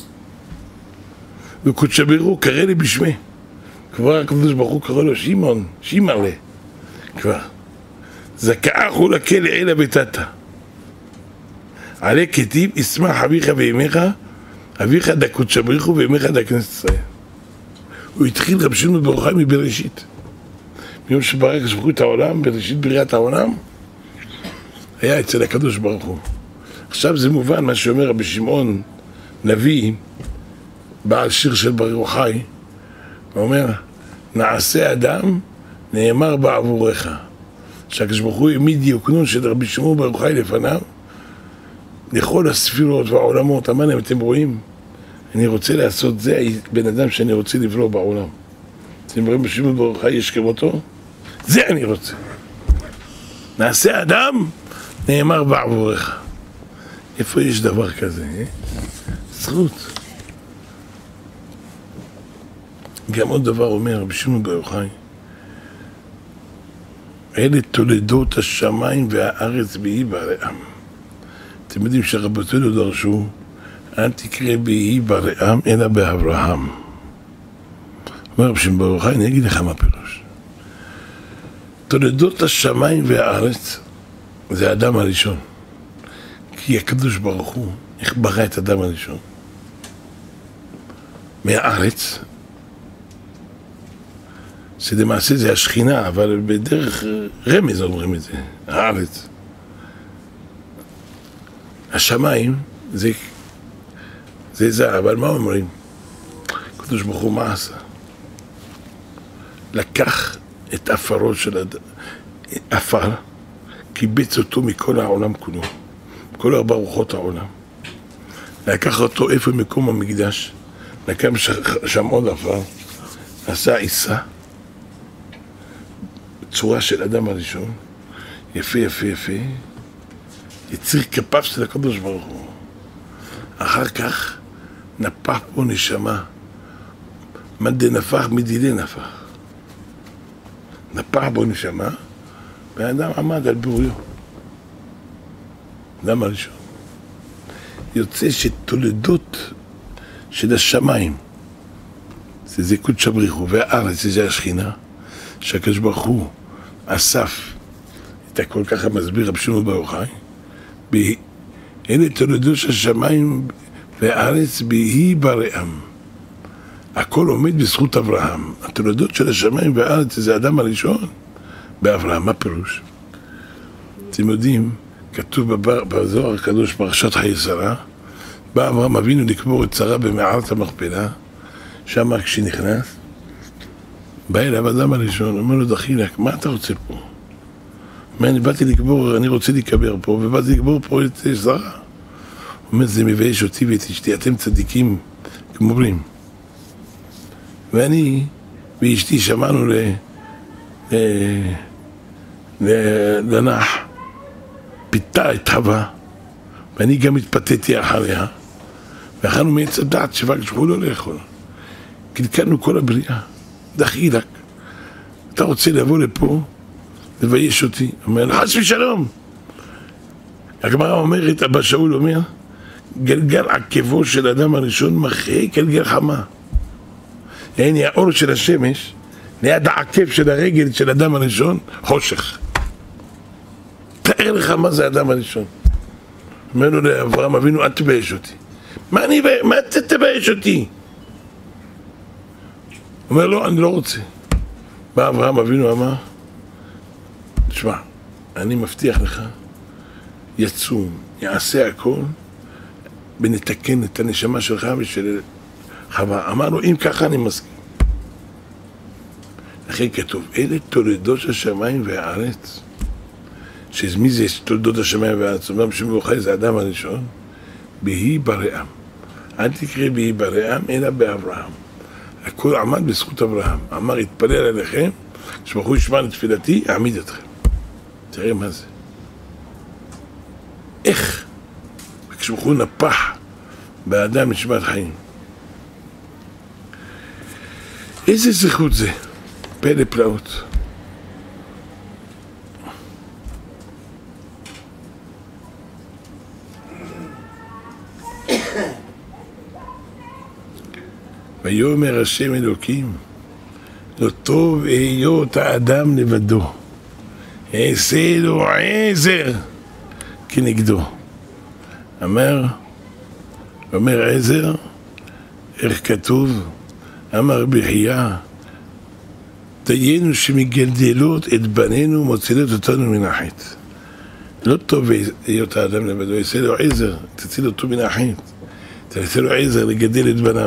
וקודשא בריך הוא קרא לי בשמי. כבר הקדוש ברוך הוא קרא לו שמעון, שמעלה. כבר. זכאך הוא לקה לעילה ביתתה. עלי כתיב, ישמח אביך ואימך, אביך דה קודשא בריך הוא ואימך דה כנסת ישראל. הוא התחיל רבי שמעון בר יוחאי מבראשית. מיום שברא הקדוש ברוך הוא את העולם, בראשית בריאת העולם, היה אצל הקדוש ברוך הוא. עכשיו זה מובן מה שאומר רבי שמעון נביא, בעל שיר של בר יוחאי, הוא אומר, נעשה אדם נאמר בעבורך. שהקדוש ברוך הוא העמיד דיוקנון של רבי שמעון בר יוחאי לפניו, לכל הספירות והעולמות, אמר להם, אתם רואים? אני רוצה לעשות זה בן אדם שאני רוצה לבלוע בעולם. אתם רואים בשמעון בר יוחאי יש כמותו? זה אני רוצה. נעשה אדם נאמר בעבורך. איפה יש דבר כזה? אה? זכות. גם עוד דבר אומר רבי שמעון בר יוחאי, אלה תולדות השמיים והארץ בהי ברעם. אתם יודעים שרבותינו דרשו, אל תקרא בהי ברעם אלא באברהם. אומר רבי שמעון בר יוחאי, אני אגיד לך מה פירוש. תולדות השמיים והארץ זה האדם הראשון. כי הקדוש ברוך הוא, איך ברא את האדם הראשון? מהארץ, שלמעשה זה השכינה, אבל בדרך רמז אומרים את זה, הארץ. השמיים זה, זה זה, אבל מה אומרים? הקדוש ברוך הוא מה עשה? לקח את אפרו של אדם, אפר, קיבץ אותו מכל העולם כולו, כל ארבע רוחות העולם. לקח אותו איפה מקום המקדש, לקם שם עוד אפר, עשה עיסה, צורה של אדם הראשון, יפה יפה יפה, יציר כפיו של הקדוש ברוך הוא. אחר כך נפח פה נשמה. מה דנפח מדידי נפח. נפח בו נשמה, והאדם עמד על בוריו. אדם הראשון. יוצא שתולדות של השמיים, זה קודש הבריחו, והארץ זה השכינה, שהקדוש ברוך הוא אסף את הכל ככה מסביר רב שמעון בר יוחאי, אלה תולדות של השמיים והארץ בהי בראם. הכל עומד בזכות אברהם. התולדות של השמיים והארץ זה האדם הראשון באברהם. מה פירוש? אתם יודעים, כתוב בזוהר הקדוש פרשת חיי שרה, בא אברהם אבינו לקבור את שרה במערת המכפלה, שם כשנכנס, בא אליו האדם הראשון, אומר לו דחילק, מה אתה רוצה פה? אומר, אני באתי לקבור, אני רוצה להיקבר פה, ובאתי לקבור פה את שרה. הוא אומר, זה מבייש אותי ואת אשתי, אתם צדיקים גמורים. ואני ואשתי שמענו ל... ל... ל... לנח, פיתה את חווה, ואני גם התפתיתי אחריה, ואכלנו מעץ הדעת שבקשו לא לאכול. קלקלנו כל הבריאה, דחילק. אתה רוצה לבוא לפה, לבייש אותי? אומר, חס ושלום. הגמרא אומרת, אבא שאול אומר, גלגל עקבו של אדם הראשון מחה גלגל חמה. יעני האור של השמש, ליד העקב של הרגל של אדם הראשון, חושך. תאר לך מה זה אדם הראשון. אומר לו לאברהם אבינו, אל תבייש אותי. מה אני, מה אתה תבייש אותי? אומר לו, אני לא רוצה. בא אברהם אבינו אמר, תשמע, אני מבטיח לך, יצום, יעשה הכל, ונתקן את הנשמה שלך ושל חווה. אמר לו, אם ככה אני מסכים. לכן כתוב, אלה תולדות השמיים והארץ. שמי זה תולדות השמיים והארץ? אומנם שמאוחר זה האדם הראשון, בהי בראם. אל תקרא בהי בראם, אלא באברהם. הכל עמד בזכות אברהם. אמר, התפלל עליכם, כשברוך הוא ישמע לתפילתי, אעמיד אתכם. תראה מה זה. איך? כשברוך הוא נפח באדם נשמת חיים. איזה זכות זה? פלא פלאות. ויאמר השם אלוקים, לא טוב היות האדם לבדו, אעשה לו עזר כנגדו. אמר, אומר עזר, איך כתוב? אמר בחייה, דיינו שמגלדלות את בנינו מוצילות אותנו מן החטא. לא טוב היות האדם לבדו, יעשה לו עזר, תציל אותו מן החטא. תעשה לו עזר לגדל את בניו.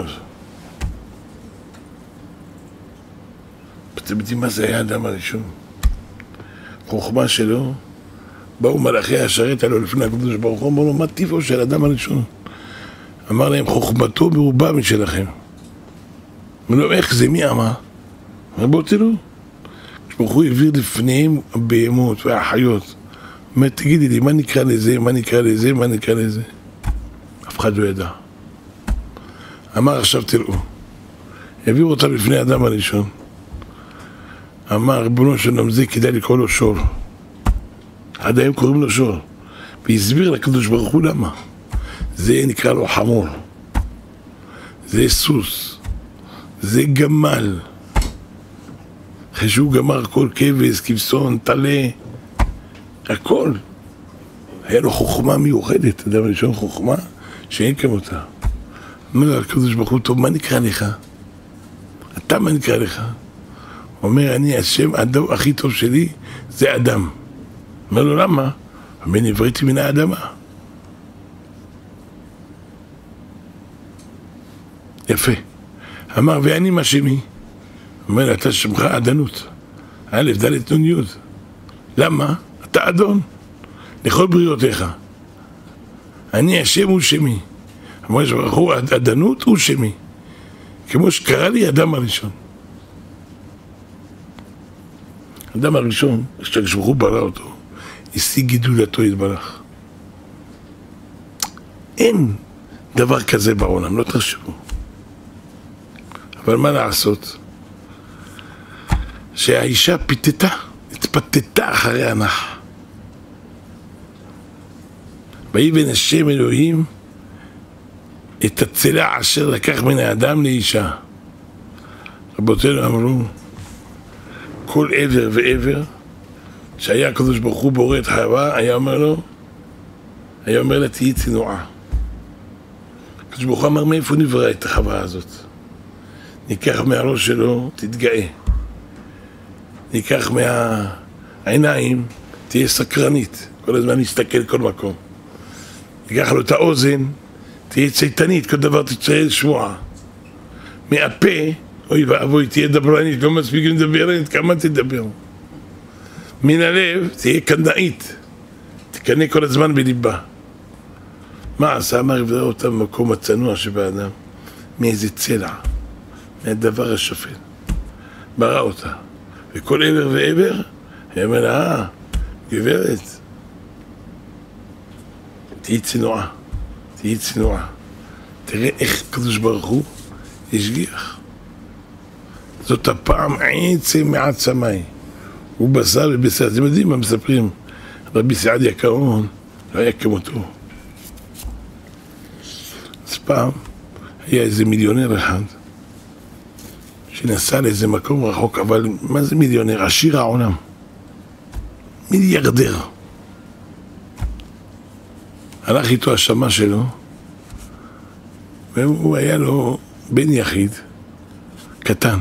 אתם יודעים מה זה היה האדם הראשון? חוכמה שלו, באו מלאכי השרת עליו לפני הקדוש ברוך הוא, אמרו לו, מה טיבו של האדם הראשון? אמר להם, חוכמתו מרובה משלכם. אמרו לו, איך זה? מי אמר? אמר, בואו תראו. כשברוך הוא העביר לפניהם הבהמות והחיות. אומר, תגידי לי, מה נקרא לזה, מה נקרא לזה, מה נקרא לזה? אף אחד לא ידע. אמר, עכשיו תראו. העביר אותם לפני האדם הראשון. אמר, ריבונו של עולם, זה כדאי לקרוא לו שור. עד היום קוראים לו שור. והסביר לקדוש ברוך הוא למה. זה נקרא לו חמור. זה סוס. זה גמל. אחרי שהוא גמר כל כבש, כבשון, טלה, הכל. היה לו חוכמה מיוחדת, אדם ראשון חוכמה שאין כמותה. אומר לקדוש ברוך הוא, טוב, מה נקרא לך? אתה מה נקרא לך? אומר, אני השם, האדם הכי טוב שלי זה אדם. אומר לו, למה? אומר, נבראתי מן האדמה. יפה. אמר, ואני מה שמי? אומר, אתה שמך אדנות. א', ד', נ', י'. למה? אתה אדון. לכל בריאותיך. אני השם הוא שמי. אמר, שברכו אדנות הוא שמי. כמו שקרא לי אדם הראשון. אדם הראשון, כשברוך הוא ברא אותו, השיג גידולתו יתברך. אין דבר כזה בעולם, לא תחשבו. אבל מה לעשות? שהאישה פיתתה, התפתתה אחרי הנח. ויבן השם אלוהים את הצלע אשר לקח מן האדם לאישה. רבותינו אמרו, כל עבר ועבר שהיה הקדוש ברוך הוא בורא את חווה, היה אומר לו, היה אומר לה, תהיי צנועה. הקדוש ברוך הוא אמר, מאיפה נברא את החווה הזאת? ניקח מהראש שלו, תתגאה. ניקח מהעיניים, תהיה סקרנית, כל הזמן נסתכל כל מקום. ניקח לו את האוזן, תהיה צייתנית, כל דבר תציין שמועה. מהפה, אוי ואבוי, תהיה דברנית, לא מספיק לדברנית, כמה תדבר. מן הלב, תהיה קנאית, תקנה כל הזמן בליבה. מה עשה? אמר יברא אותה במקום הצנוע שבאדם, מאיזה צלע, מהדבר השפל. ברא אותה. וכל עבר ועבר, היה אומר לה, אה, גברת, תהי צנועה, תהי צנועה. תראה איך הקדוש ברוך הוא השגיח. זאת הפעם עצם מעצמי. הוא בשר ובשר. אתם יודעים מה מספרים? רבי סעדיה גאון, לא היה כמותו. אז פעם היה איזה מיליונר אחד שנסע לאיזה מקום רחוק, אבל מה זה מיליונר? עשיר העולם. מיליארדר. הלך איתו השמה שלו, והוא היה לו בן יחיד, קטן.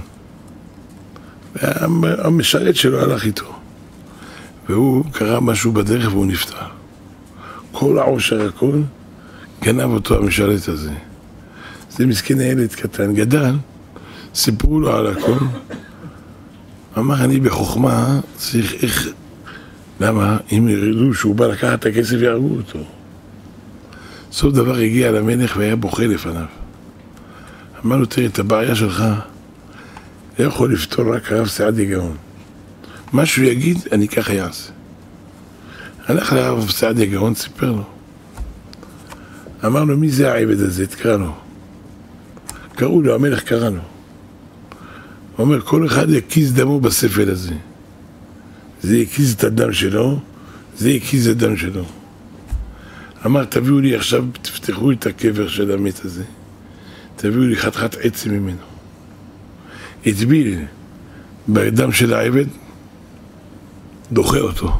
והמשרת שלו הלך איתו. והוא קרא משהו בדרך והוא נפטר. כל העושר הכל גנב אותו המשרת הזה. זה מסכן הילד קטן, גדל, סיפרו לו על הכל. אמר, אני בחוכמה צריך איך... למה? אם ירדו שהוא בא לקחת את הכסף יהרגו אותו. סוף דבר הגיע למלך והיה בוכה לפניו. אמר לו, תראה, את הבעיה שלך לא יכול לפתור רק הרב סעדיה גאון. מה שהוא יגיד, אני ככה יעשה. הלך לרב סעדיה גאון, סיפר לו. אמר לו, מי זה העבד הזה? תקרא לו. קראו לו, המלך קרא לו. הוא אומר, כל אחד יקיז דמו בספל הזה. זה יקיז את הדם שלו, זה יקיז את הדם שלו. אמר, תביאו לי עכשיו, תפתחו את הקבר של המת הזה. תביאו לי חתיכת עצם ממנו. הטביל בדם של העבד, דוחה אותו.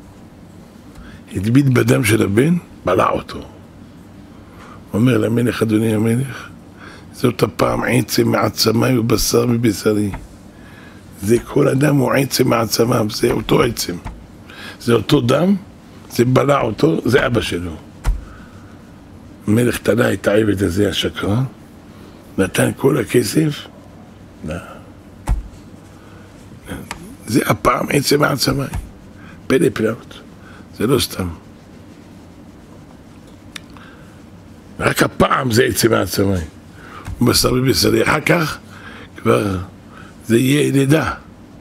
הטביל בדם של הבן, בלע אותו. אומר למלך, אדוני המלך, זאת הפעם עצם מעצמי ובשר מבשרי. זה כל אדם הוא עצם מעצמיו, זה אותו עצם. זה אותו דם, זה בלע אותו, זה אבא שלו. המלך תלה את העבד הזה, השקרן, נתן כל הכסף, לא. זה הפעם עצם מעצמי. פלא פלאות. זה לא סתם. רק הפעם זה עצם מעצמי. ובשר מבשרי, אחר כך כבר זה יהיה לידה.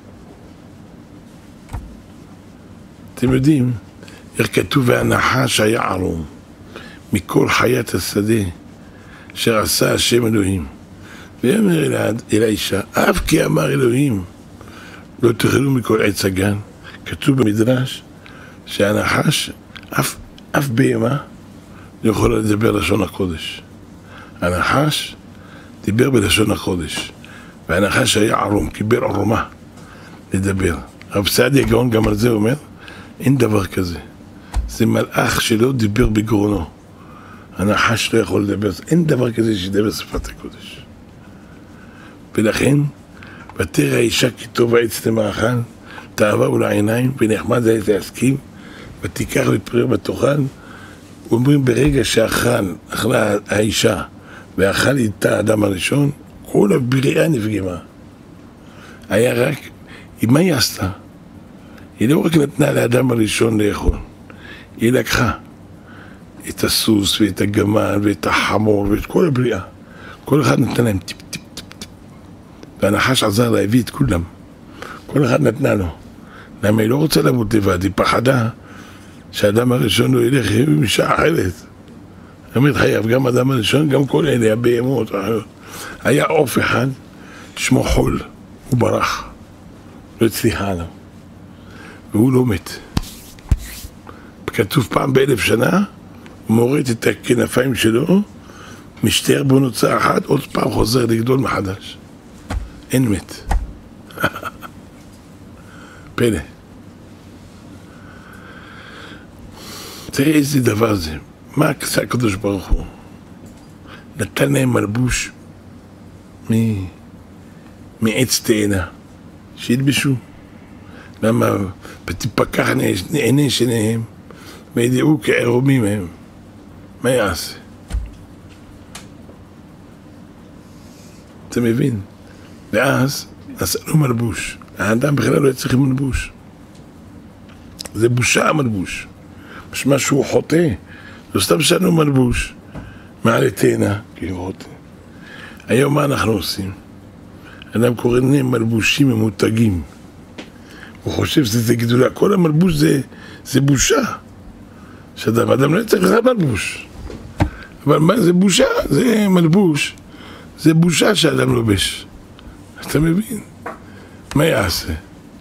אתם יודעים איך כתוב, והנחש היה ערום מכל חיית השדה אשר עשה השם אלוהים. ויאמר אל האישה, אף כי אמר אלוהים לא תאכלו מכל עץ הגן. כתוב במדרש שהנחש, אף, אף בהמה לא יכולה לדבר לשון הקודש. הנחש דיבר בלשון הקודש, והנחש היה ערום, קיבל ערומה לדבר. רב סעדיה גאון גם על זה אומר, אין דבר כזה. זה מלאך שלא דיבר בגרונו. הנחש לא יכול לדבר, אין דבר כזה שידבר שפת הקודש. ולכן, ותרא האישה כי טוב העץ למאכל, תאווה ולעיניים, ונחמד העץ להסכים, ותיקח ותפרר בתוכן. אומרים, ברגע שאכל, אכלה האישה, ואכל איתה האדם הראשון, כל הבריאה נפגמה. היה רק, מה היא עשתה? היא לא רק נתנה לאדם הראשון לאכול, היא לקחה את הסוס ואת הגמל ואת החמור ואת כל הבריאה. כל אחד נתנה להם טיפ טיפ טיפ טיפ. והנחש עזר להביא את כולם. כל אחד נתנה לו. למה היא לא רוצה למות לבד? היא פחדה שהאדם הראשון לא ילך עם אישה אחרת. תמיד חייב, גם אדם הראשון, גם כל אלה, הבהמות. היה עוף אחד, שמו חול, הוא ברח, לא הצליח עליו, והוא לא מת. כתוב פעם באלף שנה, הוא מוריד את הכנפיים שלו, משתער בו נוצה אחת, עוד פעם חוזר לגדול מחדש. אין מת. פלא. תראה איזה דבר זה. מה עשה הקדוש ברוך הוא? נתן להם מלבוש מעץ תאנה, שילבשו. למה? ותפקח עיני שניהם, וידעו כערומים הם. מה יעשה? אתה מבין? ואז עשה לו מלבוש. האדם בכלל לא צריך מלבוש. זה בושה המלבוש. משמע שהוא חוטא. לא סתם שאנו מלבוש. מעל תאנה, כי הוא חוטא. היום מה אנחנו עושים? אדם קורא להם מלבושים ממותגים. הוא חושב שזה גדולה. כל המלבוש זה, זה בושה. שאדם, אדם לא צריך לזה מלבוש. אבל מה זה בושה? זה מלבוש. זה בושה שאדם לובש. אתה מבין? מה יעשה?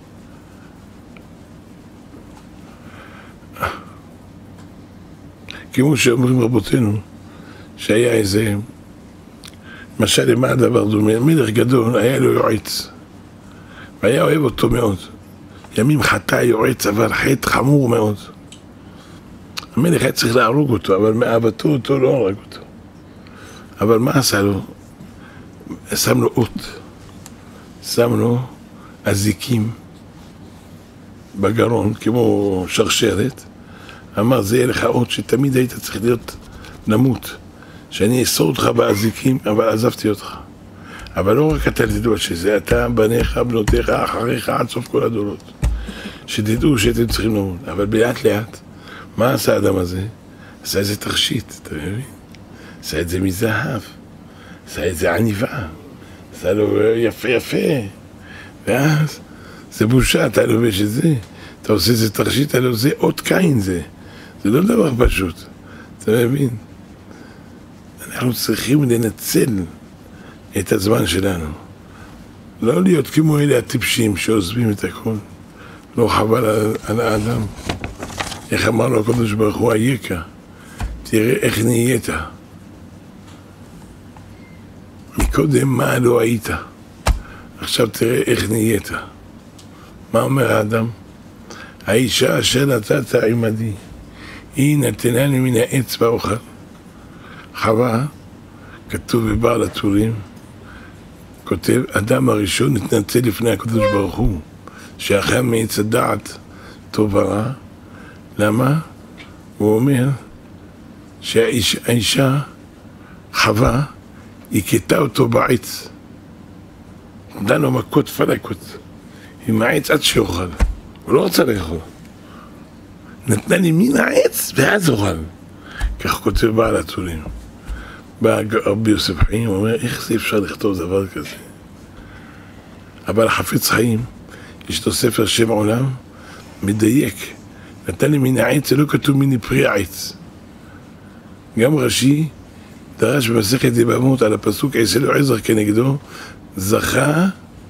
כמו שאומרים רבותינו, שהיה איזה משל למה הדבר דומה, מלך גדול, היה לו יועץ, והיה אוהב אותו מאוד. ימים חטא יועץ, אבל חטא חמור מאוד. המלך היה צריך להרוג אותו, אבל מאהבתו אותו לא הרג אותו. אבל מה עשה לו? שם לו אות, שם לו אזיקים בגרון, כמו שרשרת. אמר, זה יהיה לך אות שתמיד היית צריך להיות נמות, שאני אסור אותך באזיקים, אבל עזבתי אותך. אבל לא רק אתה תדעו שזה אתה, בניך, בנותיך, אחריך, עד סוף כל הדורות. שתדעו שאתם צריכים למות. אבל לאט לאט, מה עשה האדם הזה? עשה איזה תכשיט, אתה מבין? עשה את זה מזהב, עשה את זה עניבה, עשה לו יפה יפה. ואז, זה בושה, אתה לובש את זה, אתה עושה איזה תכשיט, אתה עושה אות קין זה. זה לא דבר פשוט, אתה מבין? אנחנו צריכים לנצל את הזמן שלנו. לא להיות כמו אלה הטיפשים שעוזבים את הכל. לא חבל על, על האדם. איך אמר לו הקדוש ברוך הוא, אייכה, תראה איך נהיית. מקודם מה לא היית. עכשיו תראה איך נהיית. מה אומר האדם? האישה אשר נתת עמדי, היא נתנה לי מן העץ באוכל. חווה, כתוב בבעל הטורים, כותב, אדם הראשון התנצל לפני הקדוש ברוך הוא, שאכל מעץ הדעת טוב ורע. למה? הוא אומר שהאישה, חווה, הכתה אותו בעץ. נתן לו מכות פלקות עם העץ עד שאוכל. הוא לא רוצה לאכול. נתנה לי מן העץ ואז אוכל. כך כותב בעל הטורים. בא רבי יוסף חיים, הוא אומר, איך זה אפשר לכתוב דבר כזה? אבל החפץ חיים, יש לו ספר שם עולם, מדייק. נתן לי מן העץ, זה לא כתוב מן פרי העץ. גם רש"י דרש במסכת יבמות על הפסוק, עשה לו עזר כנגדו, זכה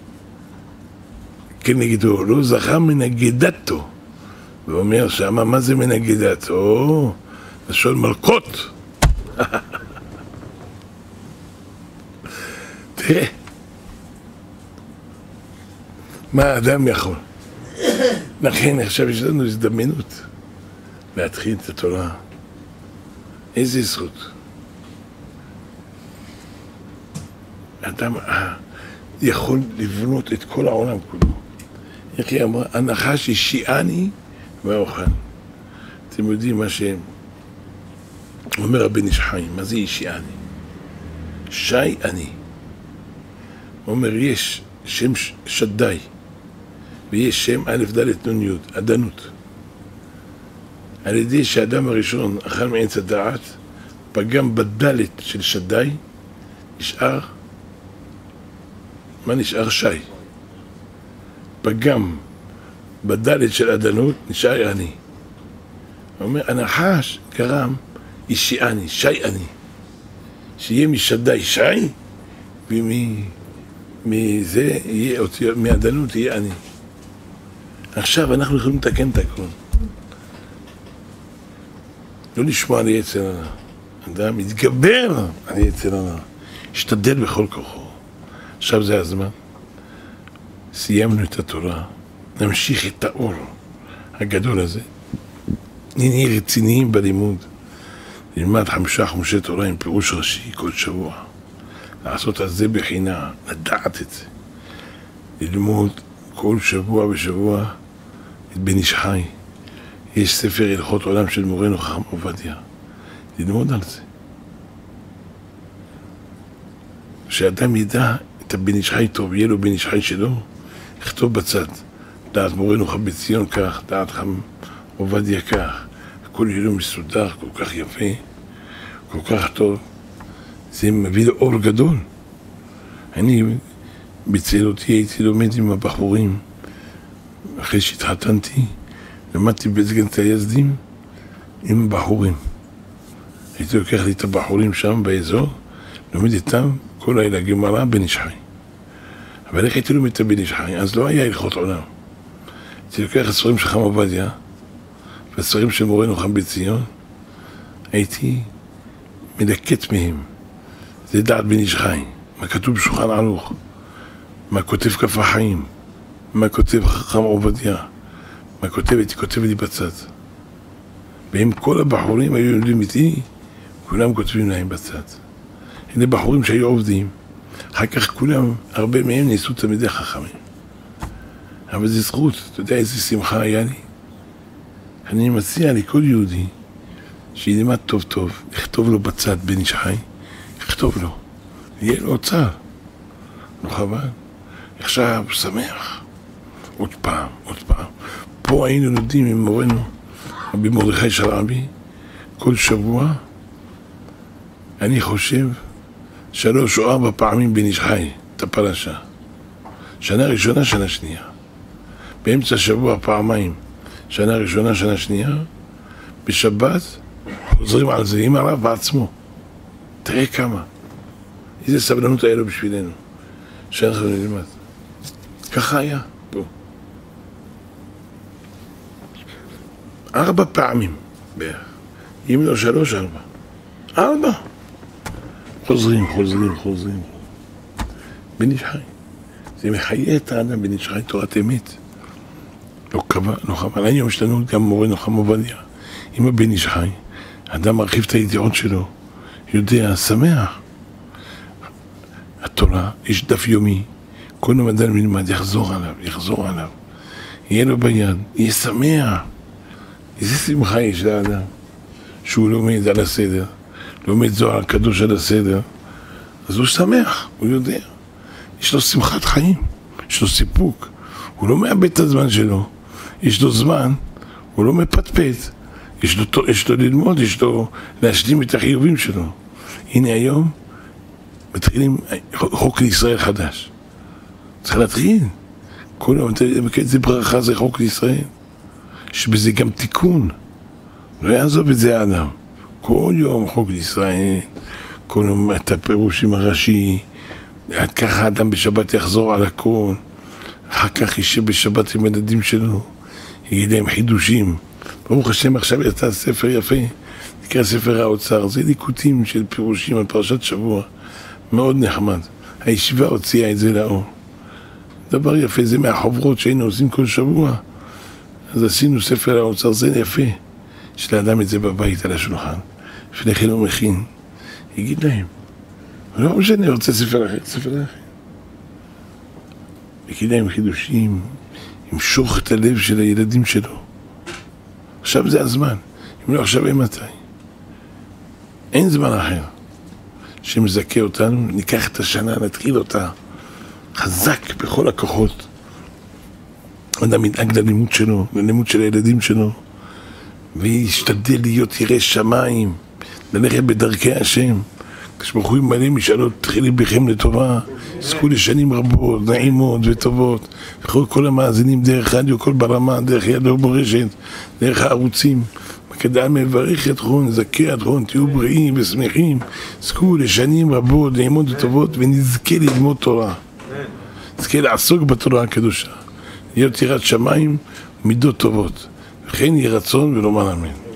כנגדו, לא זכה מנגדתו. ואומר שמה, מה זה מנגדתו? לשון מלכות. תראה, מה האדם יכול? לכן עכשיו יש לנו הזדמנות להתחיל את התורה. איזה זכות. האדם יכול לבנות את כל העולם כולו. איך היא אמרה? הנחש השיעני ואוכל. אתם יודעים מה שאומר רבי איש חיים, מה זה השיעני? שי אני. הוא אומר, יש שם שדי, ויש שם א' ד' נ' י', עדנות. על ידי שהאדם הראשון אכל מעץ הדעת, פגם בדלת של שדי, נשאר, מה נשאר? שי. פגם בדלת של עדנות, נשאר אני. הוא אומר, הנחש גרם ישיעני, שי אני. שיהיה משדי שי, ומזה יהיה אותי, מהדלות יהיה אני. עכשיו אנחנו יכולים לתקן את הכל. לא לשמוע על יצר הרע. אדם מתגבר על יצר הרע. השתדל בכל כוחו. עכשיו זה הזמן. סיימנו את התורה. נמשיך את האור הגדול הזה. נהיה רציניים בלימוד. נלמד חמישה חומשי תורה עם פירוש ראשי כל שבוע. לעשות על זה בחינה, לדעת את זה. ללמוד כל שבוע ושבוע את בן איש חי. יש ספר הלכות עולם של מורנו חכם עובדיה. ללמוד על זה. שאדם ידע את הבן איש חי טוב, יהיה לו בן איש חי שלו, יכתוב בצד. דעת מורנו חכם בציון כך, דעת חכם עובדיה כך. הכל יהיה לו מסודר, כל כך יפה, כל כך טוב. זה מביא לו אור גדול. אני בצעירותי הייתי לומד עם הבחורים. אחרי שהתחתנתי, למדתי בגן היזדים עם בחורים. הייתי לוקח לי את הבחורים שם באזור, לומד איתם כל לילה גמרא בן איש חי. אבל איך הייתי לומד את בן איש חי? אז לא היה הלכות עולם. הייתי לוקח הספרים של חכם עובדיה, והספרים של מורנו חכם בציון, הייתי מדקת מהם. זה דעת בן איש חי, מה כתוב בשולחן ערוך, מה כותב כף החיים, מה כותב חכם עובדיה, מה כותב, הייתי כותב לי בצד. והם כל הבחורים היו יודעים איתי, כולם כותבים להם בצד. הנה בחורים שהיו עובדים, אחר כך כולם, הרבה מהם ניסו תלמידי חכמים. אבל זה זכות, אתה יודע איזה שמחה היה לי? אני מציע לכל יהודי שילמד טוב טוב, לכתוב לו בצד בן איש חי, לכתוב לו, יהיה לו אוצר. לא חבל. עכשיו הוא שמח. עוד פעם, עוד פעם. פה היינו לומדים עם מורנו, רבי מרדכי שרעבי, כל שבוע, אני חושב, שלוש או ארבע פעמים בן איש חי, את הפרשה. שנה ראשונה, שנה שנייה. באמצע השבוע פעמיים, שנה ראשונה, שנה שנייה. בשבת חוזרים על זה עם הרב בעצמו. תראה כמה. איזה סבלנות היה לו בשבילנו. שאנחנו נלמד. ככה היה פה. ארבע פעמים בערך. אם לא שלוש, ארבע. ארבע. חוזרים, חוזרים, חוזרים. בן איש חי. זה מחיה את האדם בן איש חי, תורת אמת. לא קבע, לא חבל. היום יש לנו גם מורנו חכם עובדיה. עם הבן איש חי, האדם מרחיב את הידיעות שלו, יודע, שמח. התורה, יש דף יומי, כל המדען מלמד, יחזור עליו, יחזור עליו. יהיה לו ביד, יהיה שמח. איזה שמחה יש לאדם, שהוא לומד על הסדר, לומד זוהר הקדוש על הסדר, אז הוא שמח, הוא יודע. יש לו שמחת חיים, יש לו סיפוק. הוא לא מאבד את הזמן שלו, יש לו זמן, הוא לא מפטפט. יש לו, יש לו ללמוד, יש לו להשלים את החיובים שלו. הנה היום מתחילים חוק לישראל חדש. צריך להתחיל. כל יום, זה ברכה, זה חוק לישראל. יש בזה גם תיקון. לא יעזוב את זה האדם. כל יום חוק לישראל, כל יום את הפירושים הראשי, עד ככה האדם בשבת יחזור על הכל. אחר כך יישב בשבת עם הילדים שלו, יגיד להם חידושים. ברוך השם, עכשיו יצא ספר יפה, נקרא ספר האוצר, זה ליקוטים של פירושים על פרשת שבוע, מאוד נחמד. הישיבה הוציאה את זה לאור. דבר יפה, זה מהחוברות שהיינו עושים כל שבוע. אז עשינו ספר האוצר, זה יפה. יש לאדם את זה בבית על השולחן. לפני כן הוא מכין. יגיד להם, לא משנה, אני רוצה ספר אחר, ספר אחר. יגיד להם חידושים, ימשוך את הלב של הילדים שלו. עכשיו זה הזמן, אם לא עכשיו אימתי. אין זמן אחר שמזכה אותנו, ניקח את השנה, נתחיל אותה חזק בכל הכוחות. אדם ידאג ללימוד שלו, ללימוד של הילדים שלו, וישתדל להיות ירא שמיים, ללכת בדרכי השם. כשברוך הוא מלא משאלות, תחילי בכם לטובה, זכו לשנים רבות, נעימות וטובות, וכל כל המאזינים דרך רדיו, כל ברמה, דרך ידו ברשת, דרך הערוצים, כדאי מברך אתכם, זכה אתכם, תהיו בריאים ושמחים, זכו לשנים רבות, ללמוד וטובות, ונזכה ללמוד תורה. נזכה לעסוק בתורה הקדושה. להיות יראת שמיים, מידות טובות. וכן יהי רצון ולומר אמן.